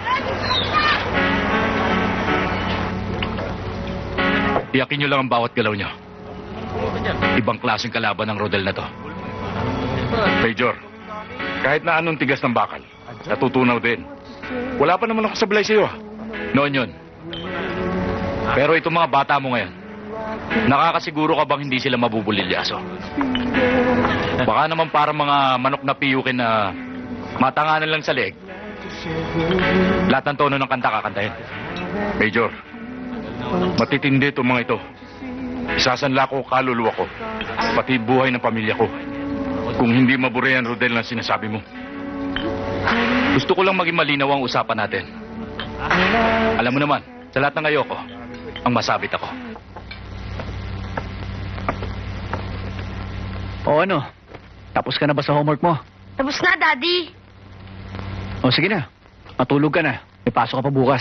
Iyakin nyo lang ang bawat galaw nyo. Ibang klaseng kalaban ng Rodel na to. Major, kahit na anong tigas ng bakal, natutunaw din. Wala pa naman ako sablay sa'yo ah. Noon yun. Pero itong mga bata mo ngayon, nakakasiguro ka bang hindi sila mabubulilyaso? Baka naman para mga manok na piyukin na matanganan lang sa leeg. Lahat ng tono ng kanta kakantahin. Major, matitindi itong mga ito. Isasanla ko kaluluwa ko, pati buhay ng pamilya ko. Kung hindi mabure ang Rodel na sinasabi mo. Gusto ko lang maging malinaw ang usapan natin. Alam mo naman, sa lahat ng ayoko, ang masabit ako. O ano? Tapos ka na ba sa homework mo? Tapos na, Daddy. O sige na, matulog ka na. May pasok ka pa bukas.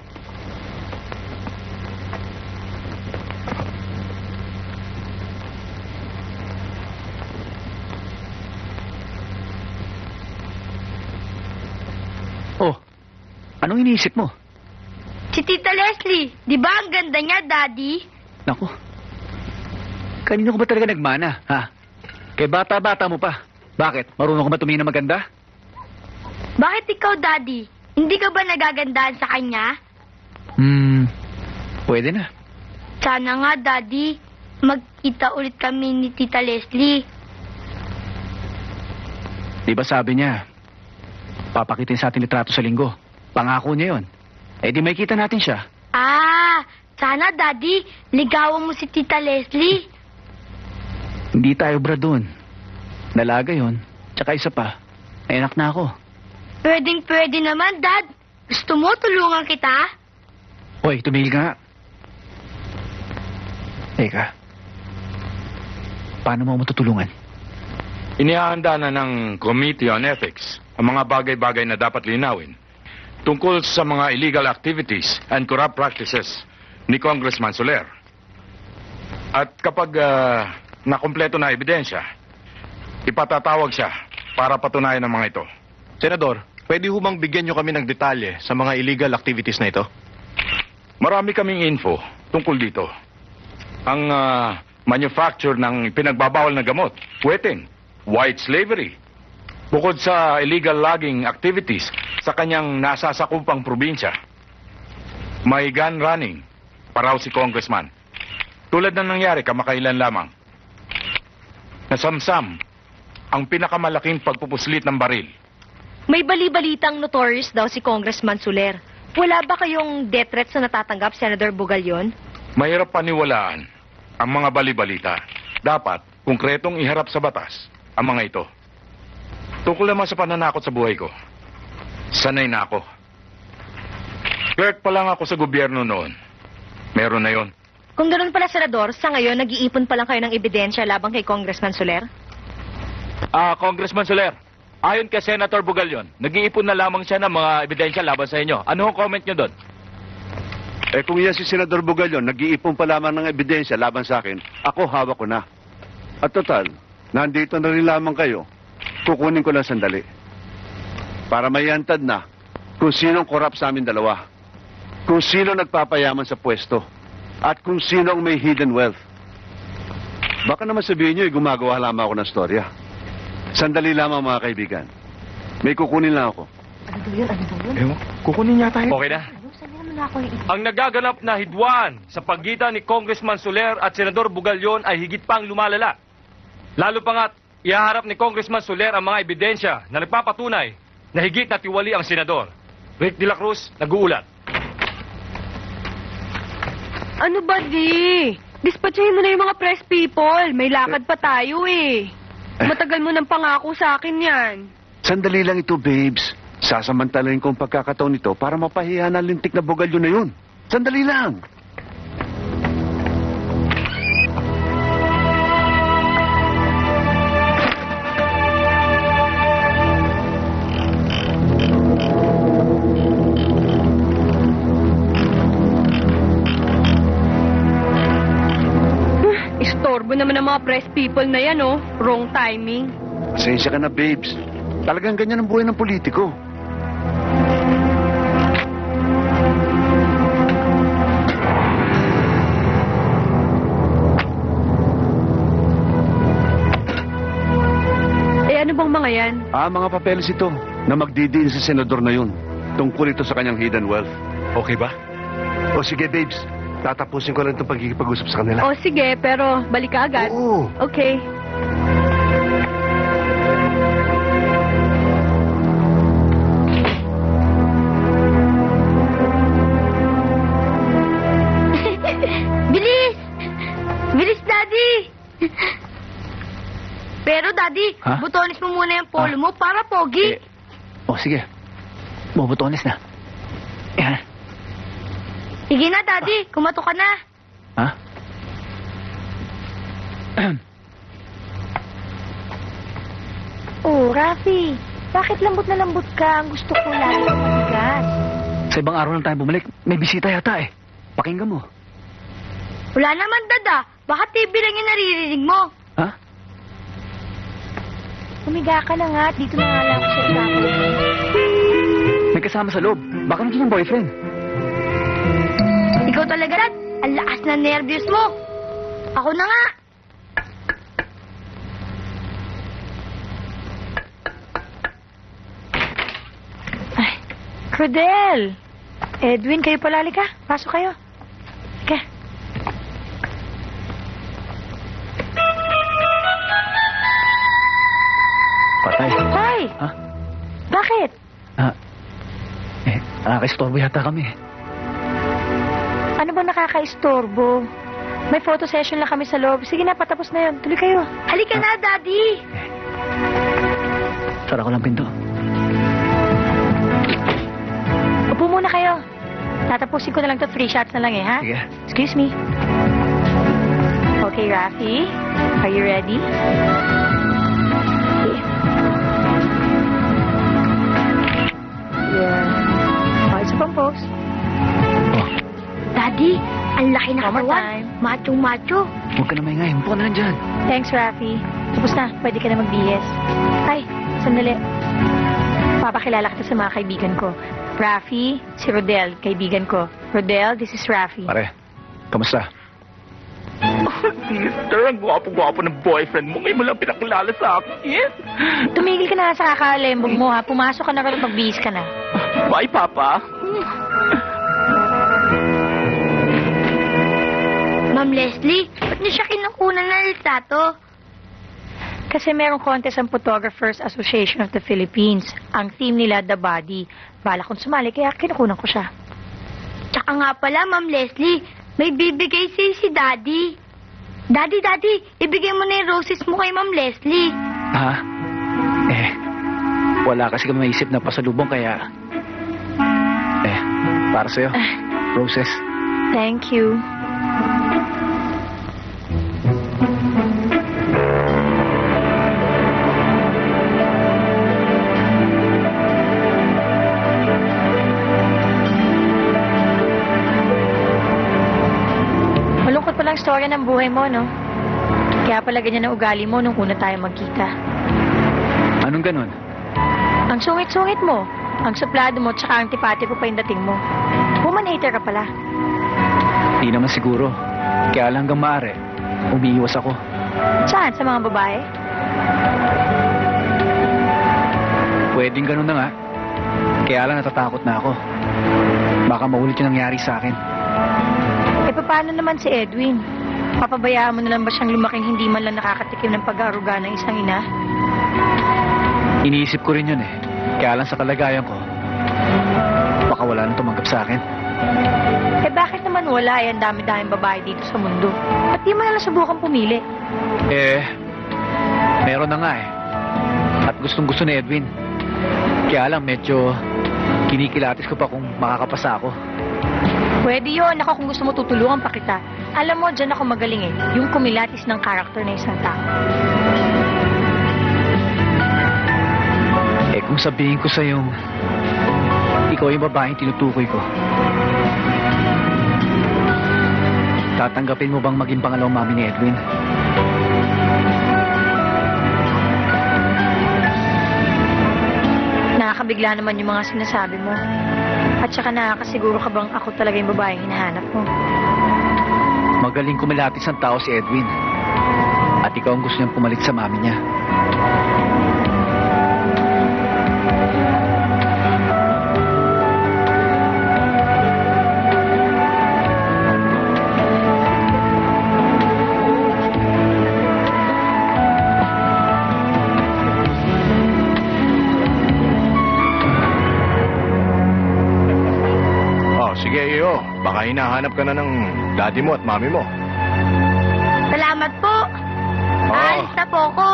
Oh, anong iniisip mo? Si Tita Leslie, di ba ang ganda niya, Daddy? Naku, kanino ka ba talaga nagmana, ha? Kay bata-bata mo pa. Bakit? Marunong ka ba tumingin na maganda? Bakit ikaw, Daddy? Hindi ka ba nagagandaan sa kanya? Pwede na. Sana nga, Daddy, magkita ulit kami ni Tita Leslie. Di ba sabi niya, papakitin sa atin litrato sa linggo. Pangako niya yon. Eh di may kita natin siya. Ah, sana, Daddy, ligawan mo si Tita Leslie. Hindi tayo bra doon. Dalaga yon. Tsaka isa pa, ay anak na ako. Pwedeng-pwede naman, Dad. Gusto mo tulungan kita? Hoy, tumigil ka nga. Teka. Paano mo matutulungan? Inihahanda na ng Committee on Ethics ang mga bagay-bagay na dapat linawin tungkol sa mga illegal activities and corrupt practices ni Congressman Soler. At kapag nakumpleto na ebidensya, ipatatawag siya para patunayan ang mga ito. Senador, pwede ho bang bigyan nyo kami ng detalye sa mga illegal activities na ito? Marami kaming info tungkol dito. Ang manufacture ng pinagbabawal na gamot, wetting, white slavery. Bukod sa illegal logging activities sa kanyang nasasakupang probinsya, may gun running para raw si Congressman. Tulad ng nangyari kamakailan lamang. Nasamsam ang pinakamalaking pagpupuslit ng baril. May bali-balitang notorious daw si Congressman Soler. Wala ba kayong death threats na natatanggap, Senator Bugalyon? Mahirap paniwalaan ang mga bali-balita. Dapat konkretong iharap sa batas ang mga ito. Tungkol naman sa pananakot sa buhay ko, sanay na ako. Clerk pa lang ako sa gobyerno noon. Meron na yon. Kung ganoon pala, Senador, sa ngayon, nag-iipon pa lang kayo ng ebidensya labang kay Congressman Soler? Congressman Soler, ayon kay Senator Bugalyon, nag-iipon na lamang siya ng mga ebidensya laban sa inyo. Ano ang comment nyo doon? Kung yan si Senador Bugalyon, nag-iipon pa lamang ng ebidensya laban sa akin, ako hawak ko na. At total, nandito na rin lamang kayo. Kukunin ko lang sandali. Para mayantad na kung sinong korap sa amin dalawa. Kung sino nagpapayaman sa pwesto. At kung sino ang may hidden wealth. Baka naman sabihin nyo, gumagawa lamang ako ng storya. Sandali lamang mga kaibigan. May kukunin lang ako. Ano daw yun? Ewan, kukunin niya tayo. Okay na. Ang nagaganap na hidwaan sa pagitan ni Congressman Soler at Senador Bugalyon ay higit pang lumalala. Lalo pa nga't ihaharap ni Congressman Soler ang mga ebidensya na nagpapatunay na higit na tiwali ang senador. Rick de la Cruz, nag-uulat. Ano ba, di? Dispatchahin mo na yung mga press people. May lakad pa tayo eh. Matagal mo nang pangako sa akin yan. Sandali lang ito, babes. Sasamantalahin ko ang pagkakataon nito para mapahiya na lintik na Bugalyo na yun. Sandali lang. Istorbo naman ang mga press people na yan, oh. Wrong timing. Pasensya ka na, babes. Talagang ganyan ang buhay ng politiko. Ano bang mga yan? Mga papeles ito na magdidiin sa senador na yun. Tungkol ito sa kanyang hidden wealth. Okay ba? O sige, babes. Tatapusin ko lang itong pagkikipag-usap sa kanila. O sige, pero balik ka agad. Oo. Okay. Bilis! Bilis, Daddy! Pero, Daddy, Ha? butones mo muna yung polo mo para pogi. Sige. Bubutones na. Yan. Sige na, Daddy. Kumato ka na. Ha? Oh, Rafi. Bakit lambot na lambot ka? Ang gusto ko lalo ng matigas. Sa ibang araw lang tayo bumalik. May bisita yata eh. Pakinggan mo. Wala naman, Dada. Baka TV lang yung naririnig mo. Ha? Humiga ka na nga at dito na nga lang ako sa ilalim. May kasama sa loob. Baka nandiyan yung boyfriend. Ikaw talaga, Dad. Ang lakas na nervyos mo. Ako na nga. Crodel! Edwin, kayo pala, halika. Pasok kayo. Halika. Patay. Hoy! Ha? Bakit? Nakaka-istorbo yata kami. Ano ba nakaka-istorbo? May photo session lang kami sa loob. Sige na, patapos na yun. Tuloy kayo. Halika na, Daddy. Sara ko lang pinto. Upo muna kayo. Tatapusin ko na lang to. 3 shots na lang ha? Sige. Excuse me. Okay, Rafi. Are you ready? Okay. Yeah. Okay, isa pang pose. Daddy, ang laki na One more katawan. time. Macho-macho. Huwag ka na maingay. Mupo ka na lang dyan. Thanks, Rafi. Tapos na. Pwede ka na magbihis. Ay, sandali. Papakilala kita sa mga kaibigan ko. Rafi, si Rodel, kaibigan ko. Rodel, this is Rafi. Pare, kamusta? Oh, Sister, ang gwapo-gwapo ng boyfriend mo. Ngayon mo lang pinakilala sa akin. Tumigil ka na sa kakalembog mo, ha? Pumasok ka na rin, magbihis ka na. Bye, Papa. Ma'am Leslie, ba't niyo siya kinukunan ng litrato? Kasi merong contest ang Photographers Association of the Philippines. Ang theme nila, The Body. Bala kong sumali, kaya kinukunan ko siya. Tsaka nga pala, Ma'am Leslie, may bibigay si Daddy. Daddy, ibigay mo na yung roses mo kay Ma'am Leslie. Ha? Wala kasi kami maisip na pasalubong kaya... para sa'yo. Roses. Thank you. Malungkot palang storya ng buhay mo, no? Kaya pala ganyan ang ugali mo nung una tayo magkita. Anong ganun? Ang sungit-sungit mo, ang suplado mo, tsaka ang antipatiko pa yung dating mo. Woman hater ka pala. Di naman siguro. Kaya lang hanggang maaari, umiiwas ako. Saan? Sa mga babae? Pwedeng ganun na nga. Kaya lang natatakot na ako. Baka maulit yung nangyari sa akin. Paano naman si Edwin? Papabayaan mo na lang ba siyang lumaking hindi man lang nakakatikim ng pag-aaruga ng isang ina? Iniisip ko rin yun eh. Kaya lang sa kalagayan ko, baka wala nang tumanggap sa akin. Bakit naman wala yan dami-daming babae dito sa mundo? At di mo na lang subukan pumili? Meron na nga eh. At gustong-gusto ni Edwin. Kaya lang medyo kinikilatis ko pa kung makakapasa ako. Pwede yun. Ako kung gusto mo tutulungan pa kita. Alam mo, dyan ako magaling eh. Yung kumilatis ng karakter ng isang tao. Kung sabihin ko sa'yong ikaw yung babaeng tinutukoy ko, tatanggapin mo bang maging pangalawang mami ni Edwin? Nakakabigla naman yung mga sinasabi mo. At saka nakakasiguro ka bang ako talaga yung babaeng hinahanap mo? Magaling kumilatis ang tao si Edwin. At ikaw ang gusto niyang pumalit sa mami niya. Sige, iyo. Baka hinahanap ka na ng daddy mo at mami mo. Salamat po. Alis na po ako.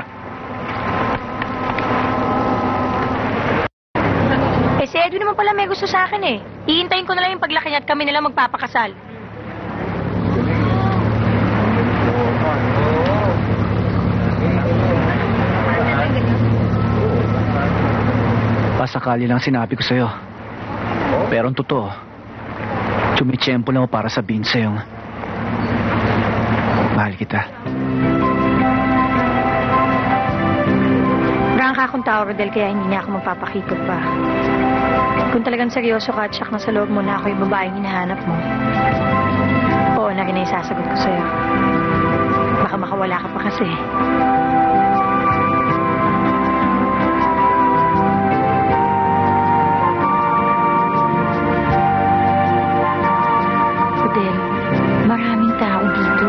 Si Edwin naman pala may gusto sa akin eh. Iintayin ko na lang yung paglaki niya at kami nila magpapakasal. Pasakali lang sinabi ko sa'yo. Pero ang totoo, tumitsyempo lang ako para sabihin sa'yo, mahal kita. Prangka akong tao, Rodel, kaya hindi niya ako magpapakipot pa. Kung talagang seryoso ka at siyak na sa loob mo na ako yung babaeng hinahanap mo, oo na rin ang isasagot ko sa'yo. Baka makawala ka pa kasi. Rodel, maraming tao dito.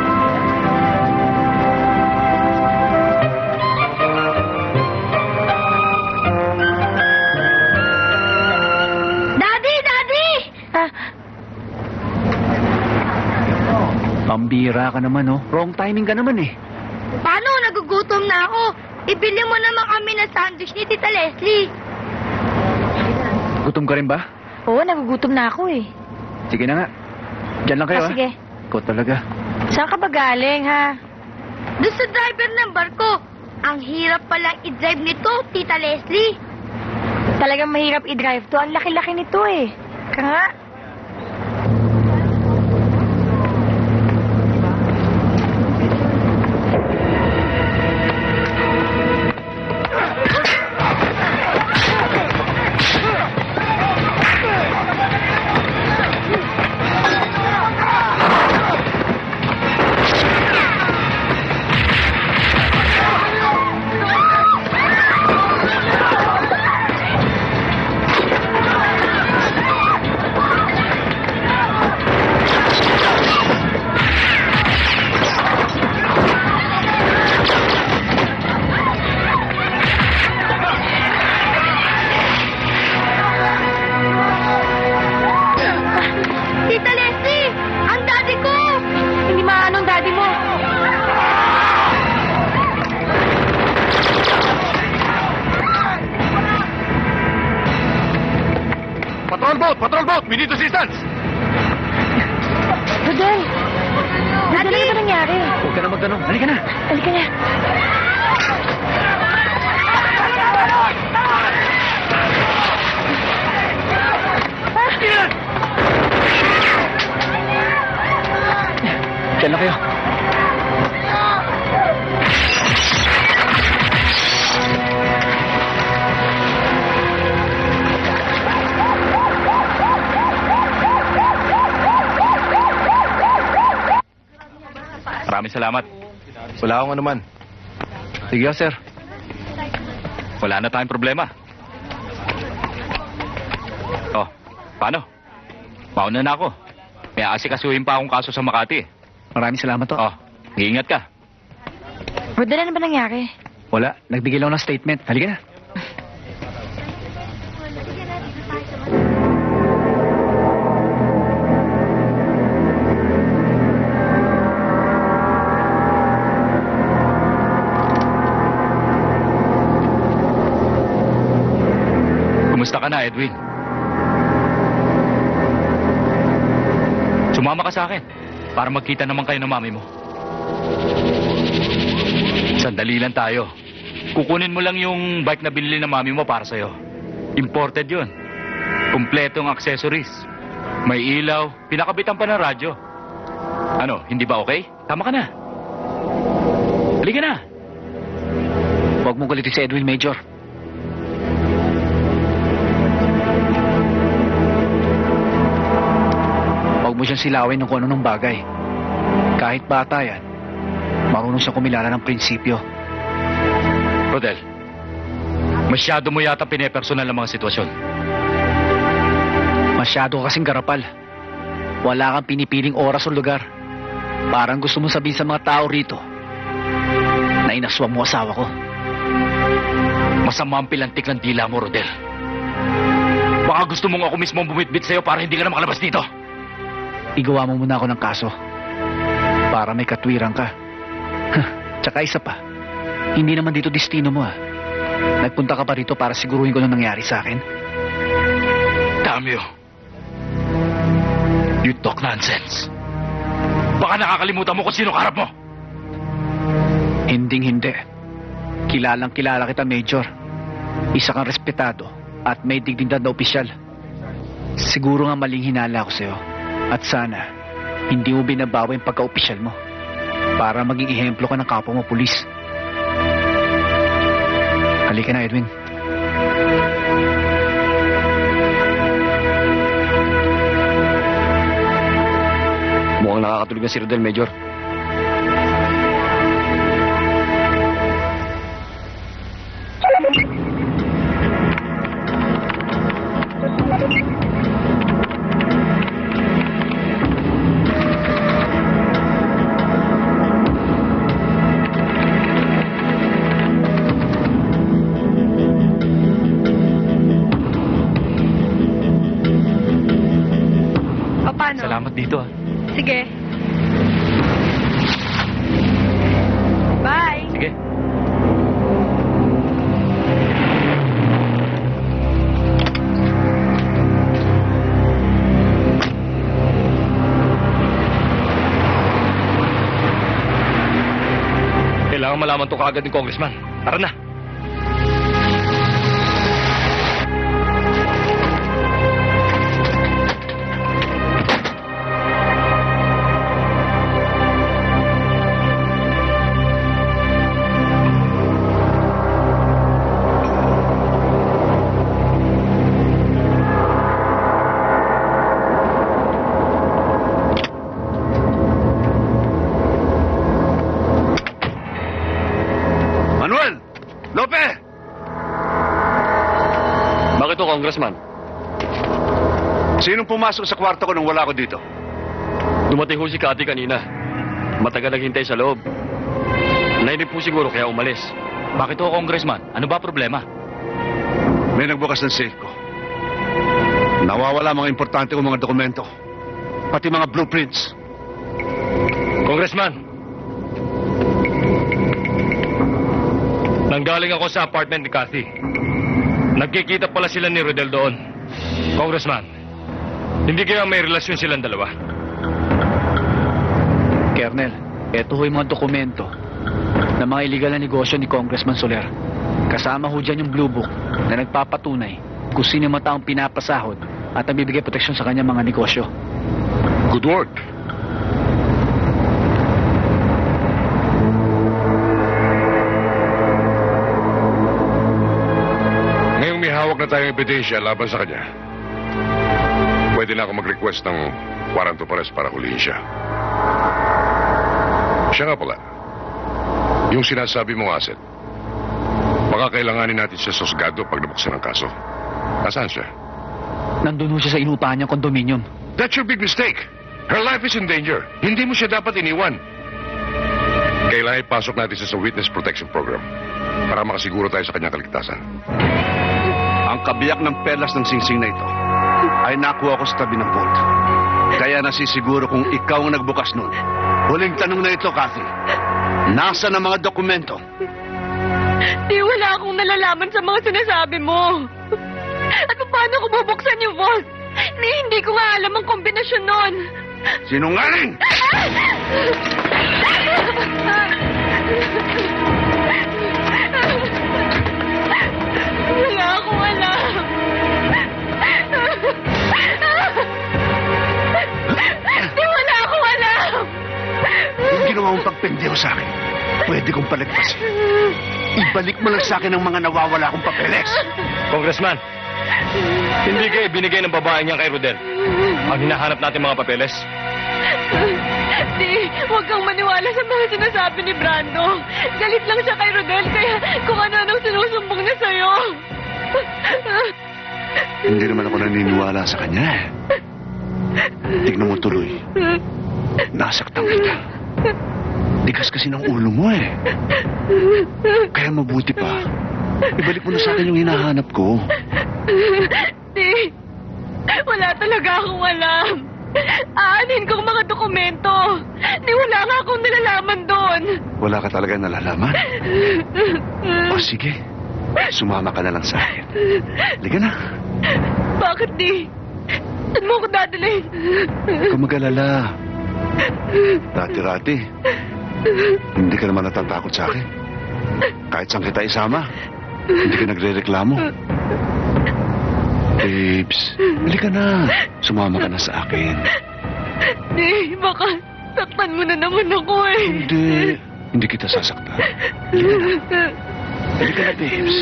Pambira ka naman, oh. Wrong timing ka naman, eh. Paano? Nagugutom na ako. Ibili mo naman kami ng sandwich ni Tita Leslie. Gutom ka rin ba? Oo, nagugutom na ako, eh. Sige na nga. Diyan lang kayo, ha? Sige. Ikaw talaga. Saan ka ba galing, ha? Doon sa driver ng barko. Ang hirap palang i-drive nito, Tita Leslie. Talagang mahirap i-drive to. Ang laki-laki nito, eh. Ka nga. boat! Patrol boat! We need assistance! Rodel! Rodel, ano ba nangyari? Huwag ka na magtanong. Halika na. Halika na. Diyan lang kayo. Maraming salamat. Wala akong anuman. Sige, sir. Wala na tayong problema. Oh, paano? Mauna na ako. May aasikasuhin pa akong kaso sa Makati. Maraming salamat to. Oh, iingat ka. Rodel, ano ba nangyari? Wala. Nagbigay lang ng statement. Halika na. Kumusta ka na, Edwin? Sumama ka sa akin para magkita naman kayo ng mami mo. Sandali lang tayo. Kukunin mo lang yung bike na binili ng mami mo para sa'yo. Imported yun. Kumpletong accessories. May ilaw, pinakabitan pa ng radyo. Ano, hindi ba okay? Tama ka na. Halika na. Huwag mong galitin si Edwin, Major. Huwag mo siyang silawin ng kung ano ng bagay. Kahit bata yan, marunong siyang kumilala ng prinsipyo. Rodel, masyado mo yata pinepersonal ang mga sitwasyon. Masyado ka kasing garapal. Wala kang pinipiling oras o lugar. Parang gusto mong sabihin sa mga tao rito na inaswang mo asawa ko. Masama ang pilantik ng dila mo, Rodel. Baka gusto mong ako mismo bumitbit sa'yo para hindi ka na makalabas dito. Igawa mo muna ako ng kaso para may katwiran ka. Tsaka isa pa, hindi naman dito destino mo, ha. Nagpunta ka pa rito para siguruhin ko na nangyari sa akin. Tamyo, you talk nonsense. Baka nakakalimutan mo kung sino kaharap mo. Hinding-hindi. Kilalang kilala kita, Major. Isa kang respetado at may dignidad na opisyal. Siguro nga maling hinala ako sa'yo. At sana, hindi mo binabawa yung pagka-opisyal mo para maging ehemplo ka ng kapwa mo, pulis. Halika na, Edwin. Mukhang nakakatulog na si Rodel, Major. Paano? Salamat dito, ha. Sige. Bye. Sige. Kailangan malaman to kaagad ni Congressman. Tara na. Manuel! Lope! Bakit to, Congressman? Sinong pumasok sa kwarto ko nung wala ko dito? Dumating ho si Cathy kanina. Matagal naghintay sa loob. Nainip po siguro kaya umalis. Bakit ho, Congressman? Ano ba problema? May nagbukas ng safe ko. Nawawala mga importante kong mga dokumento. Pati mga blueprints. Congressman! Nanggaling ako sa apartment ni Cathy. Nagkikita pala sila ni Rodel doon. Congressman, Hindi kaya may relasyon silang dalawa? Kernel, eto ho yung mga dokumento ng mga illegal na negosyo ni Congressman Soler. Kasama ho dyan yung Blue Book na nagpapatunay kung sino yung mga taong pinapasahod at nabibigay proteksyon sa kanyang mga negosyo. Good work. Ngayong may hawak na tayong ebidensya laban sa kanya, pwede na ako mag-request ng warrant of arrest para hulihin siya. Siya nga pala, yung sinasabi mong asset, baka kailanganin natin siya sa Osgado pag nabuksan ang kaso. Nasaan siya? Nandun ho siya sa inupahan niyang kondominium. That's your big mistake. Her life is in danger. Hindi mo siya dapat iniwan. Kailangan ipasok natin siya sa Witness Protection Program para makasiguro tayo sa kanyang kaligtasan. Ang kabiyak ng perlas ng singsing na ito ay nakuha ko sa tabi ng boat. Kaya nasisiguro kung ikaw ang nagbukas nun. Huling tanong na ito, Kathy. Nasa ng mga dokumento? Di wala akong nalalaman sa mga sinasabi mo. At paano ko bubuksan yung vault? Hindi ko nga alam ang kombinasyon nun. Sinungaling! Wala akong alam. Di wala akong alam. Yung ginawa mong pagpendeho sa akin, pwede kong palagpasin. Ibalik mo lang sa akin ang mga nawawala kong papeles. Congressman, hindi kayo binigay ng babae niya kay Rodel ang hinahanap natin mga papeles. Di, huwag kang maniwala sa mga sinasabi ni Brando. Galit lang siya kay Rodel, kaya kung ano-anong sinusumbong niya sa'yo. Hindi naman ako naniniwala sa kanya eh. Tignan mo tuloy. Nasaktan kita. Tigas kasi ng ulo mo eh. Kaya mabuti pa. Ibalik mo na sa akin yung hinahanap ko. Di, wala talaga akong alam. Aanin ko ang mga dokumento. Di wala nga akong nalalaman doon. Wala ka talaga nalalaman? O sige, sumama ka na lang sa akin. Liga na. Bakit di? Saan mo ako dadalhin? Huwag ka mag-alala. Rati-rati, hindi ka naman natatakot sa akin. Kahit saan kita isama, hindi ka nagre-reklamo. Babes, halika na. Sumama ka na sa akin. Di, baka saktan mo na naman ako eh. Hindi kita sasaktan. Halika na. Halika na, babes.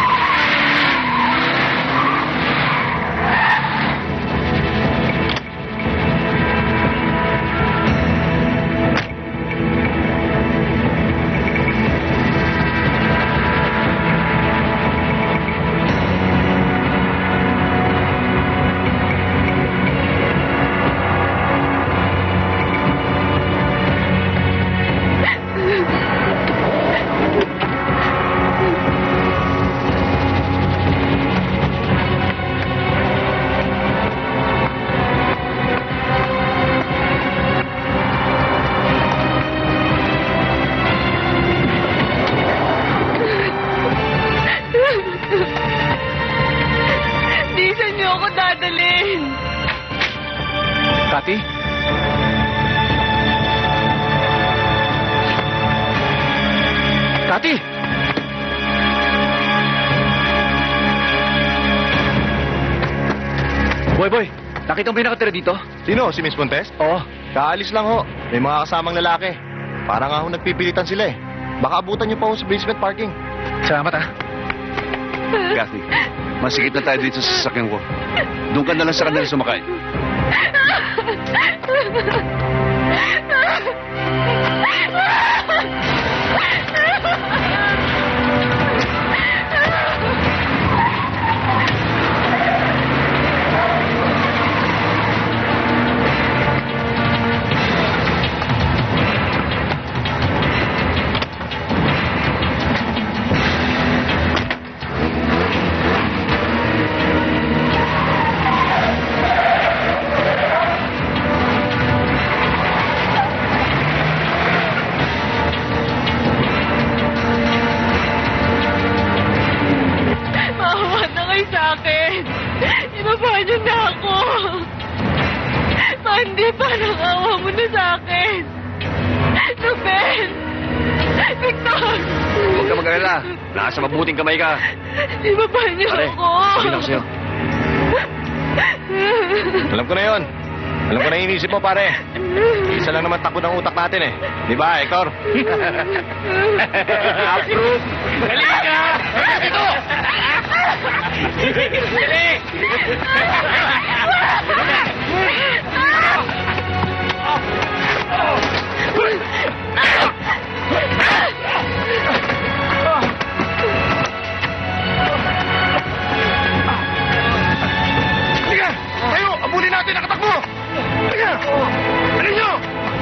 Di, saan niyo ako dadalhin? Kati? Kati! Boy, nakita mo ba yung nakatira dito? Sino? Si Miss Montes? Oo. Kaalis lang ho. May mga kasamang lalaki. Parang nga ho nagpipilitan sila eh. Baka abutan niyo pa ho sa basement parking. Salamat ah. Kathy, masigit na tayo dito sa sasakyan ko. Doon ka na lang sa kanila sumakay. parang awa mo na sa akin. Nobel! Victor! Huwag ka mag-alala. Nasa mabuting kamay ka. Ibaba niyo Pare, ako. sabihin ako sa'yo. Alam ko na yon. Alam ko na yung inisip mo, pare. Isa lang naman takbo ng utak natin eh. Di ba, Hector? Approve! Halika! Dito! Halika! Tayo! Abulin natin! Nakatakbo! Halika! Halika nyo!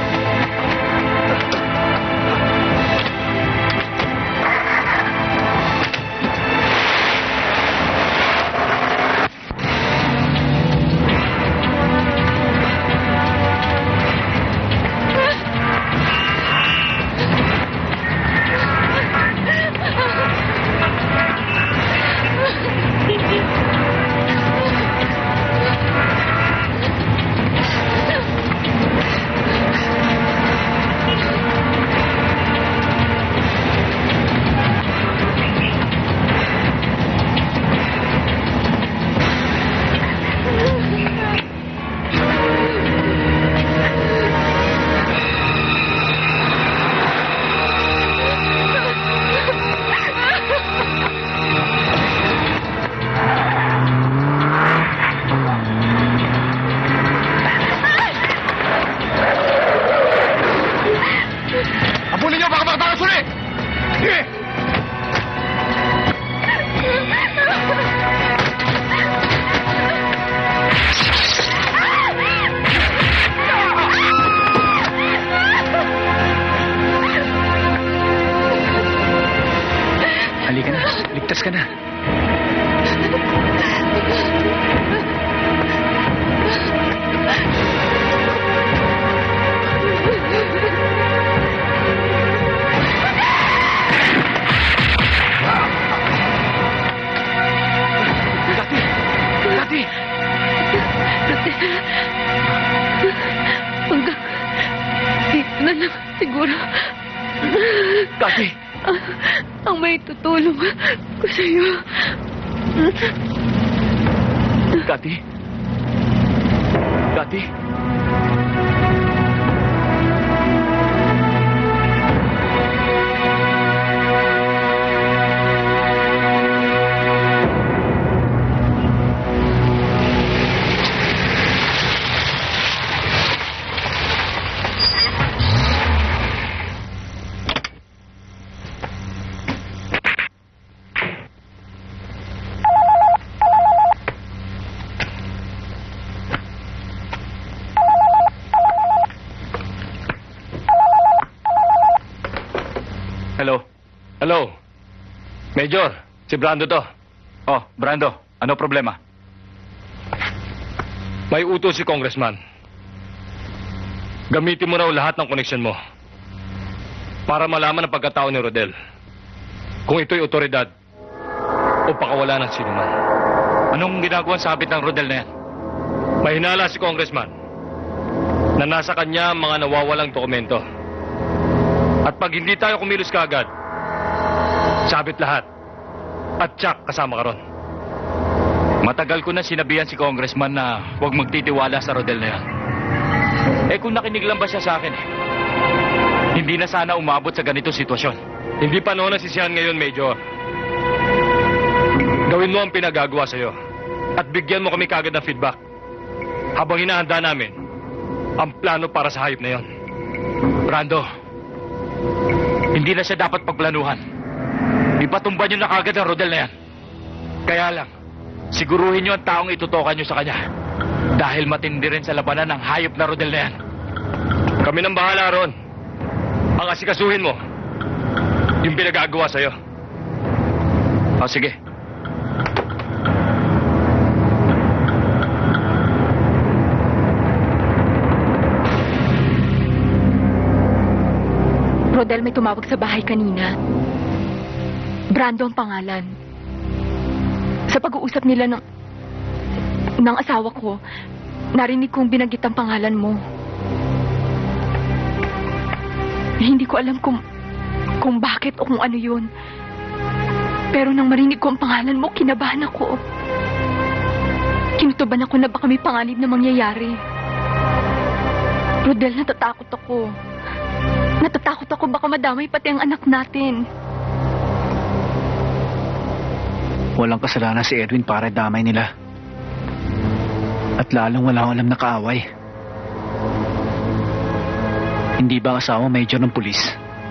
Abulin nyo! Baka makatakas ulit! Sige! Halika na. Ligtas ka na. Dati! Hanggang dito na lang siguro. Dati! Ang may tutulong ko sa'yo. Dati! Dati! Hello? Hello? Major, si Brando to. Oh, Brando, ano problema? May utos si Congressman. Gamitin mo raw lahat ng koneksyon mo para malaman ang pagkatao ni Rodel. Kung ito'y otoridad o pakawala ng sinuman. Anong ginagawang sabit ng Rodel na yan? May hinala si Congressman na nasa kanya ang mga nawawalang dokumento. At pag hindi tayo kumilos kaagad, sabit lahat. At Chuck kasama ka ron. Matagal ko na sinabihan si Congressman na huwag magtitiwala sa Rodel na yan. Eh kung nakinig lang ba siya sa akin hindi na sana umabot sa ganitong sitwasyon. Hindi pa noon nasisiyahan ngayon, Major. Gawin mo ang pinagagawa sa'yo. At bigyan mo kami kagad ng feedback. Habang hinahanda namin ang plano para sa hayop na yon. Brando, hindi na siya dapat pagplanuhan. Ipatumba niyo na kagad ang Rodel na yan. Kaya lang, siguruhin niyo ang taong itutukan niyo sa kanya. Dahil matindi rin sa labanan ng hayop na Rodel na yan. Kami nang bahala ron. Ang asikasuhin mo, yung pinagagawa sa'yo. O sige. Rodel, may tumawag sa bahay kanina. Brando ang pangalan. Sa pag-uusap nila ng asawa ko, narinig kong binanggit ang pangalan mo. Hindi ko alam kung bakit o kung ano yun. Pero nang marinig ko ang pangalan mo, kinabahan ako. Kinutuban ako na baka may panganib na mangyayari. Rodel, natatakot ako. Natatakot ako baka madamay pati ang anak natin. Walang kasalanan si Edwin para damay nila. At lalong wala akong alam na kaaway. Hindi ba asawa major ng pulis?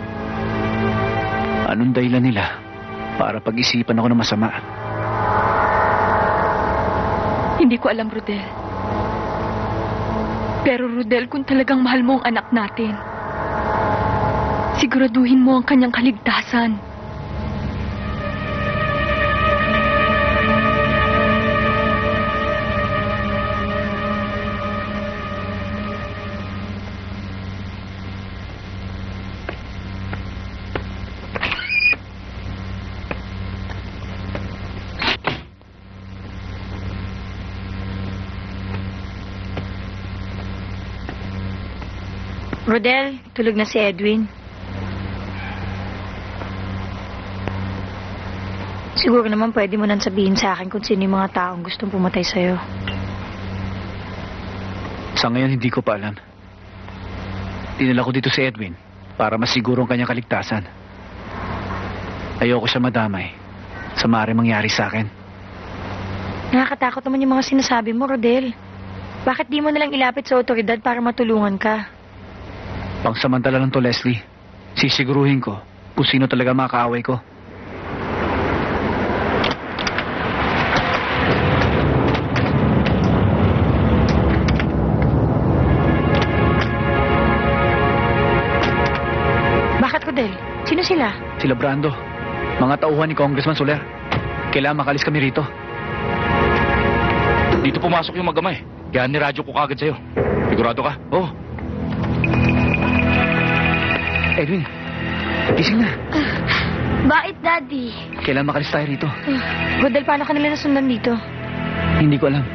Anong dahilan nila para pag-isipan ako ng masama? Hindi ko alam, Rodel. Pero Rodel, kung talagang mahal mo ang anak natin, siguraduhin mo ang kanyang kaligtasan. Rodel, tulog na si Edwin. Siguro naman pwede mo nang sabihin sa akin kung sino yung mga taong gustong pumatay sa'yo. Sa ngayon, hindi ko pa alam. Dinala ko dito si Edwin para masiguro ang kanyang kaligtasan. Ayoko siya madamay sa maaaring mangyari sa akin. Nakakatakot naman yung mga sinasabi mo, Rodel. Bakit di mo nalang ilapit sa otoridad para matulungan ka? Pangsamantala lang to, Leslie. Sisiguruhin ko kung sino talaga mga kaaway ko. Bakit, Rodel? Sino sila? Sila Brando. Mga tauhan ni Congressman Soler. Kailangan makalis kami rito. Dito pumasok yung magamay. Kaya niradyo ko kagad sa'yo. Sigurado ka? Oo. Edwin, gising na. Bakit, Daddy? Kailangan makalis tayo rito. Rodel, paano ka nila nasundan dito? Hindi ko alam.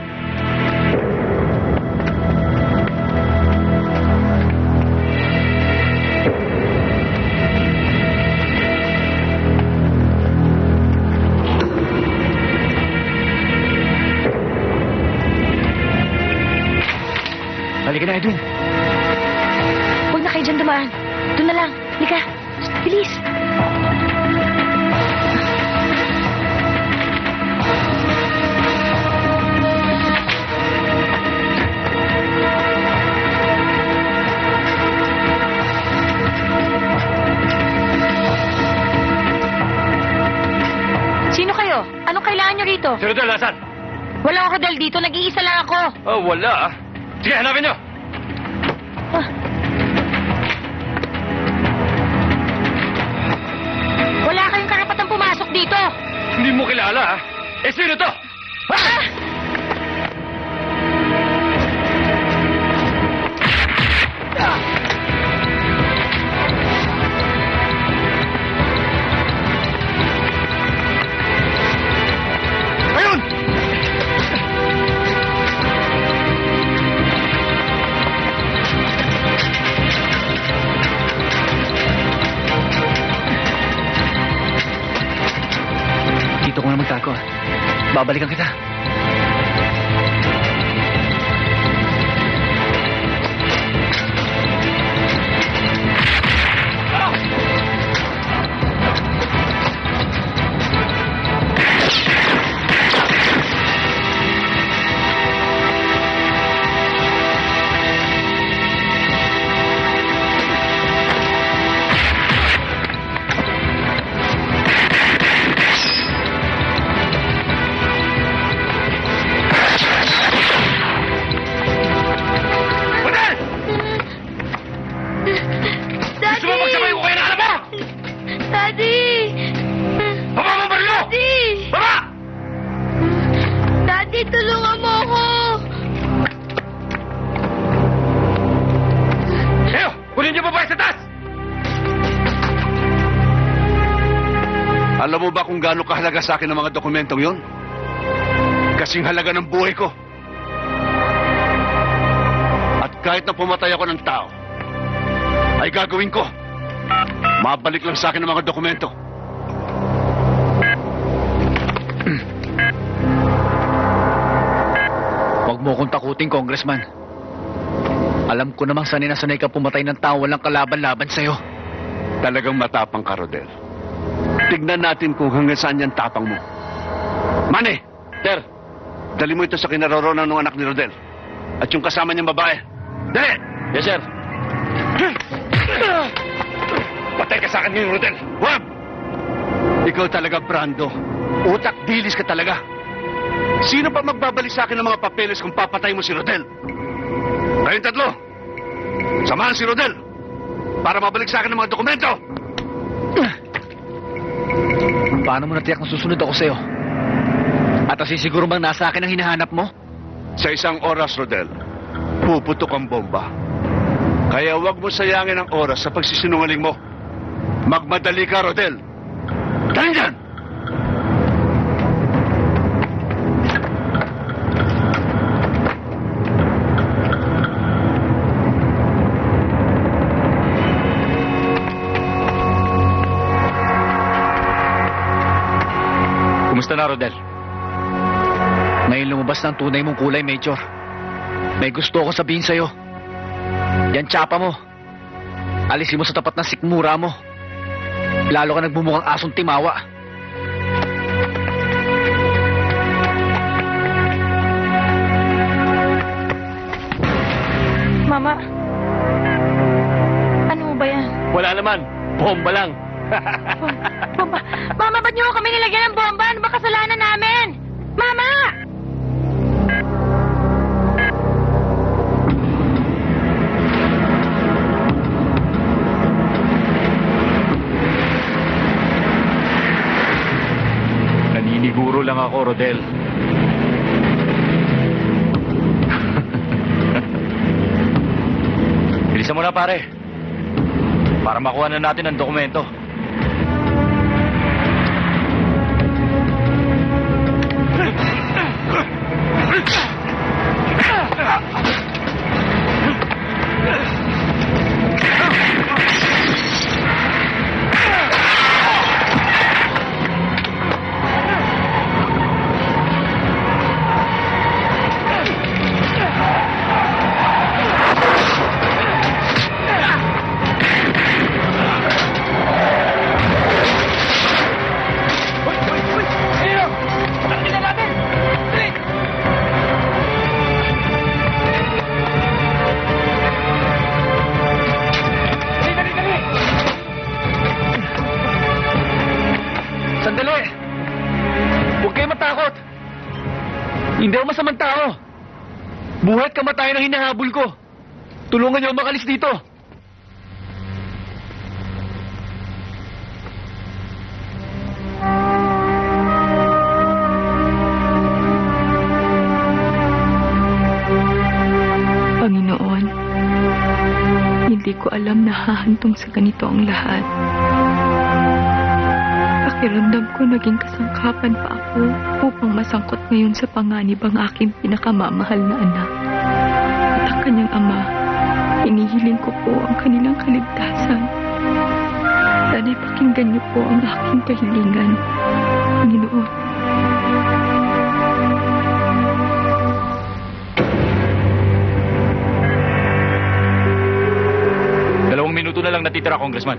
Halika na, Edwin. Huwag na kayo dyan dumaan. Doon na lang. Halika. Bilis. Sino kayo? Anong kailangan nyo rito? Si Rodel, asan? Wala ako, Rodel, dito. Nag-iisa lang ako. Oh, wala ah. Sige, hanapin nyo. Wala kayong karapatang pumasok dito. Hindi mo kilala ah. Eh, sino to? Ayun! Dito ko na magtago. Babalikan kita. Gusto mo magsabay ko kayo na alam mo? Daddy! Baba mo barilo! Daddy! Baba! Daddy, tulungan mo ako! Eyo, kunin niyo babae sa taas! Alam mo ba kung gaano kahalaga sa akin ang mga dokumentong yun? Kasing halaga ng buhay ko. At kahit na pumatay ako ng tao, ay gagawin ko Mabalik lang sa akin ang mga dokumento. Huwag mo akong takutin, Congressman. Alam ko namang sanay na sanay ka pumatay ng tao walang kalaban-laban sa'yo. Talagang matapang ka, Rodel. Tignan natin kung hanggang saan yan tapang mo. Manny! Sir, Dali mo ito sa kinaroroonan ng anak ni Rodel. At yung kasama niyang babae. Dali! yes, sir. Patay ka sa akin ngayon, Rodel. Wag! Ikaw talaga, Brando. Utak dilis ka talaga. Sino pa magbabalik sa akin ng mga papeles kung papatay mo si Rodel? Kayong tatlo. Samahan si Rodel. Para mabalik sa akin ng mga dokumento. Paano mo natiyak na susunod ako sa'yo? At asisiguro bang nasa akin ang hinahanap mo? Sa isang oras, Rodel, puputok ang bomba. Kaya wag mo sayangin ang oras sa pagsisinungaling mo. Magmadali ka, Rodel. Dali dyan! Kumusta na, Rodel? Ngayon lumabas ng tunay mong kulay, Major. May gusto ako sabihin sa'yo. Yan tsapa mo. Alisin mo sa tapat ng sikmura mo. Lalo ka nagbumukhang asong timawa. Mama, ano mo ba yan? Wala naman. Bomba lang. Bomba. Mama, ba't niyo kami nilagyan ng bomba? Ano ba kasalanan namin? Mama! Naniniguro lang ako, Rodel. Bilisan mo na, pare. Para makuha na natin ang dokumento. Sandali! Huwag kayo matakot! Hindi ako masamang tao. Buhay at kamatayan ang hinahabol ko. Tulungan niyo ako makalis dito. Panginoon, hindi ko alam na hahantong sa ganito ang lahat. Pakiramdam ko naging kasangkapan pa ako upang masangkot ngayon sa panganib ang aking pinakamamahal na anak. At ang kanyang ama, hinihiling ko po ang kanilang kaligtasan. Sana'y pakinggan niyo po ang aking kahilingan, Panginoon. 2 minuto na lang natitira, Congressman.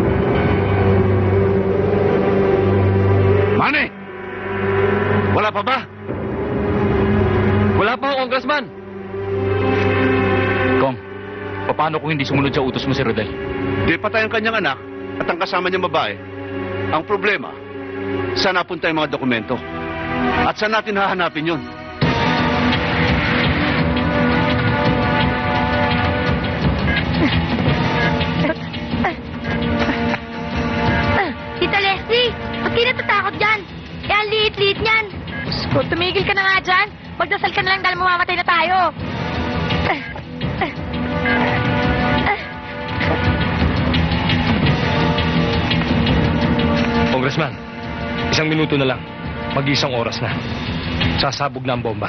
Manny! Wala pa ba? Wala pa, Congressman. Kong, paano kung hindi sumunod sa utos mo si Rodel? Di patay ang kanyang anak at ang kasama niyang babae. Ang problema, saan napunta yung mga dokumento? At saan natin hahanapin yun? Tita Leslie, ba't kayo natatakot dyan? Eh, ang liit-liit niyan. Diyos ko, tumigil ka na nga dyan. Magdasal ka na lang dahil mamamatay na tayo. Congressman, 1 minuto na lang. Mag-isang oras na. Sasabog na ang bomba.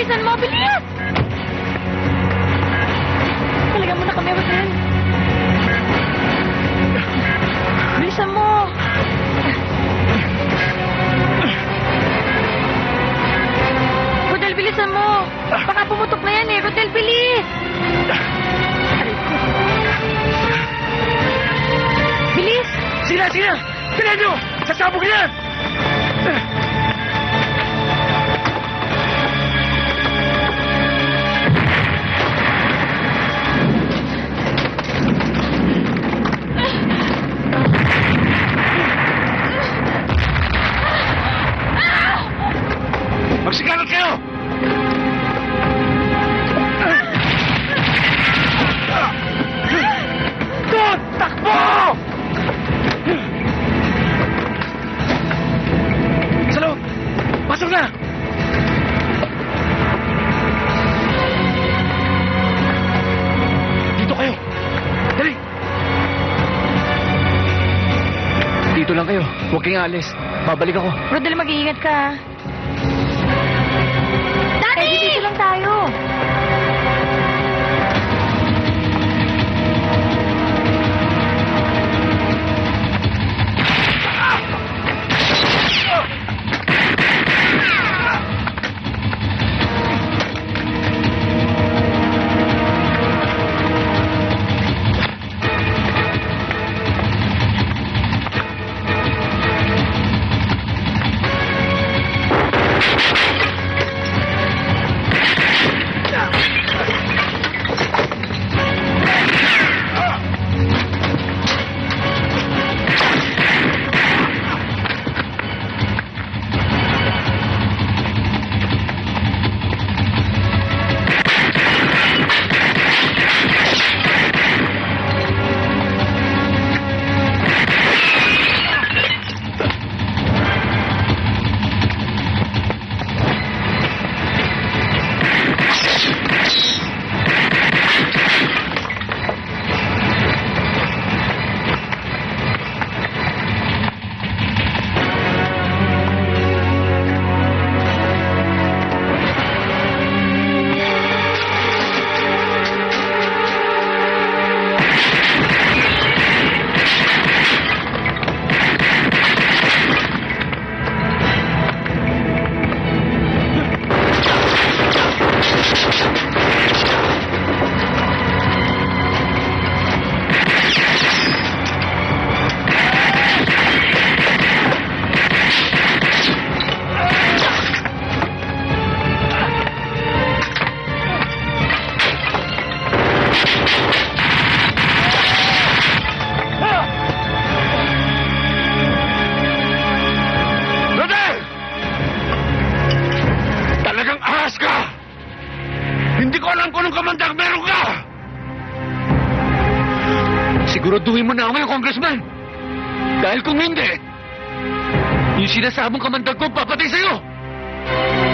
bilisan mo, bilis! Talaga mo na kami, Rodel. Bilisan mo. Rodel, bilisan mo. Baka pumutok na yan eh. Rodel, bilis! Aray ko. Bilis! Sila! Tingnan nyo! Sasabog yan! Magsigalat kayo! Doon! Takbo! Sa loob! Pasok na! Dito kayo! Dali! Dito lang kayo. Huwag kayong alis. Babalik ako. Rodel, mag-iingat ka. Daddy! Dito lang tayo. Siguraduhin mo na ako ngayon, Congressman. Dahil kung hindi, yung sinasabong kamandag ko, papatay sa'yo.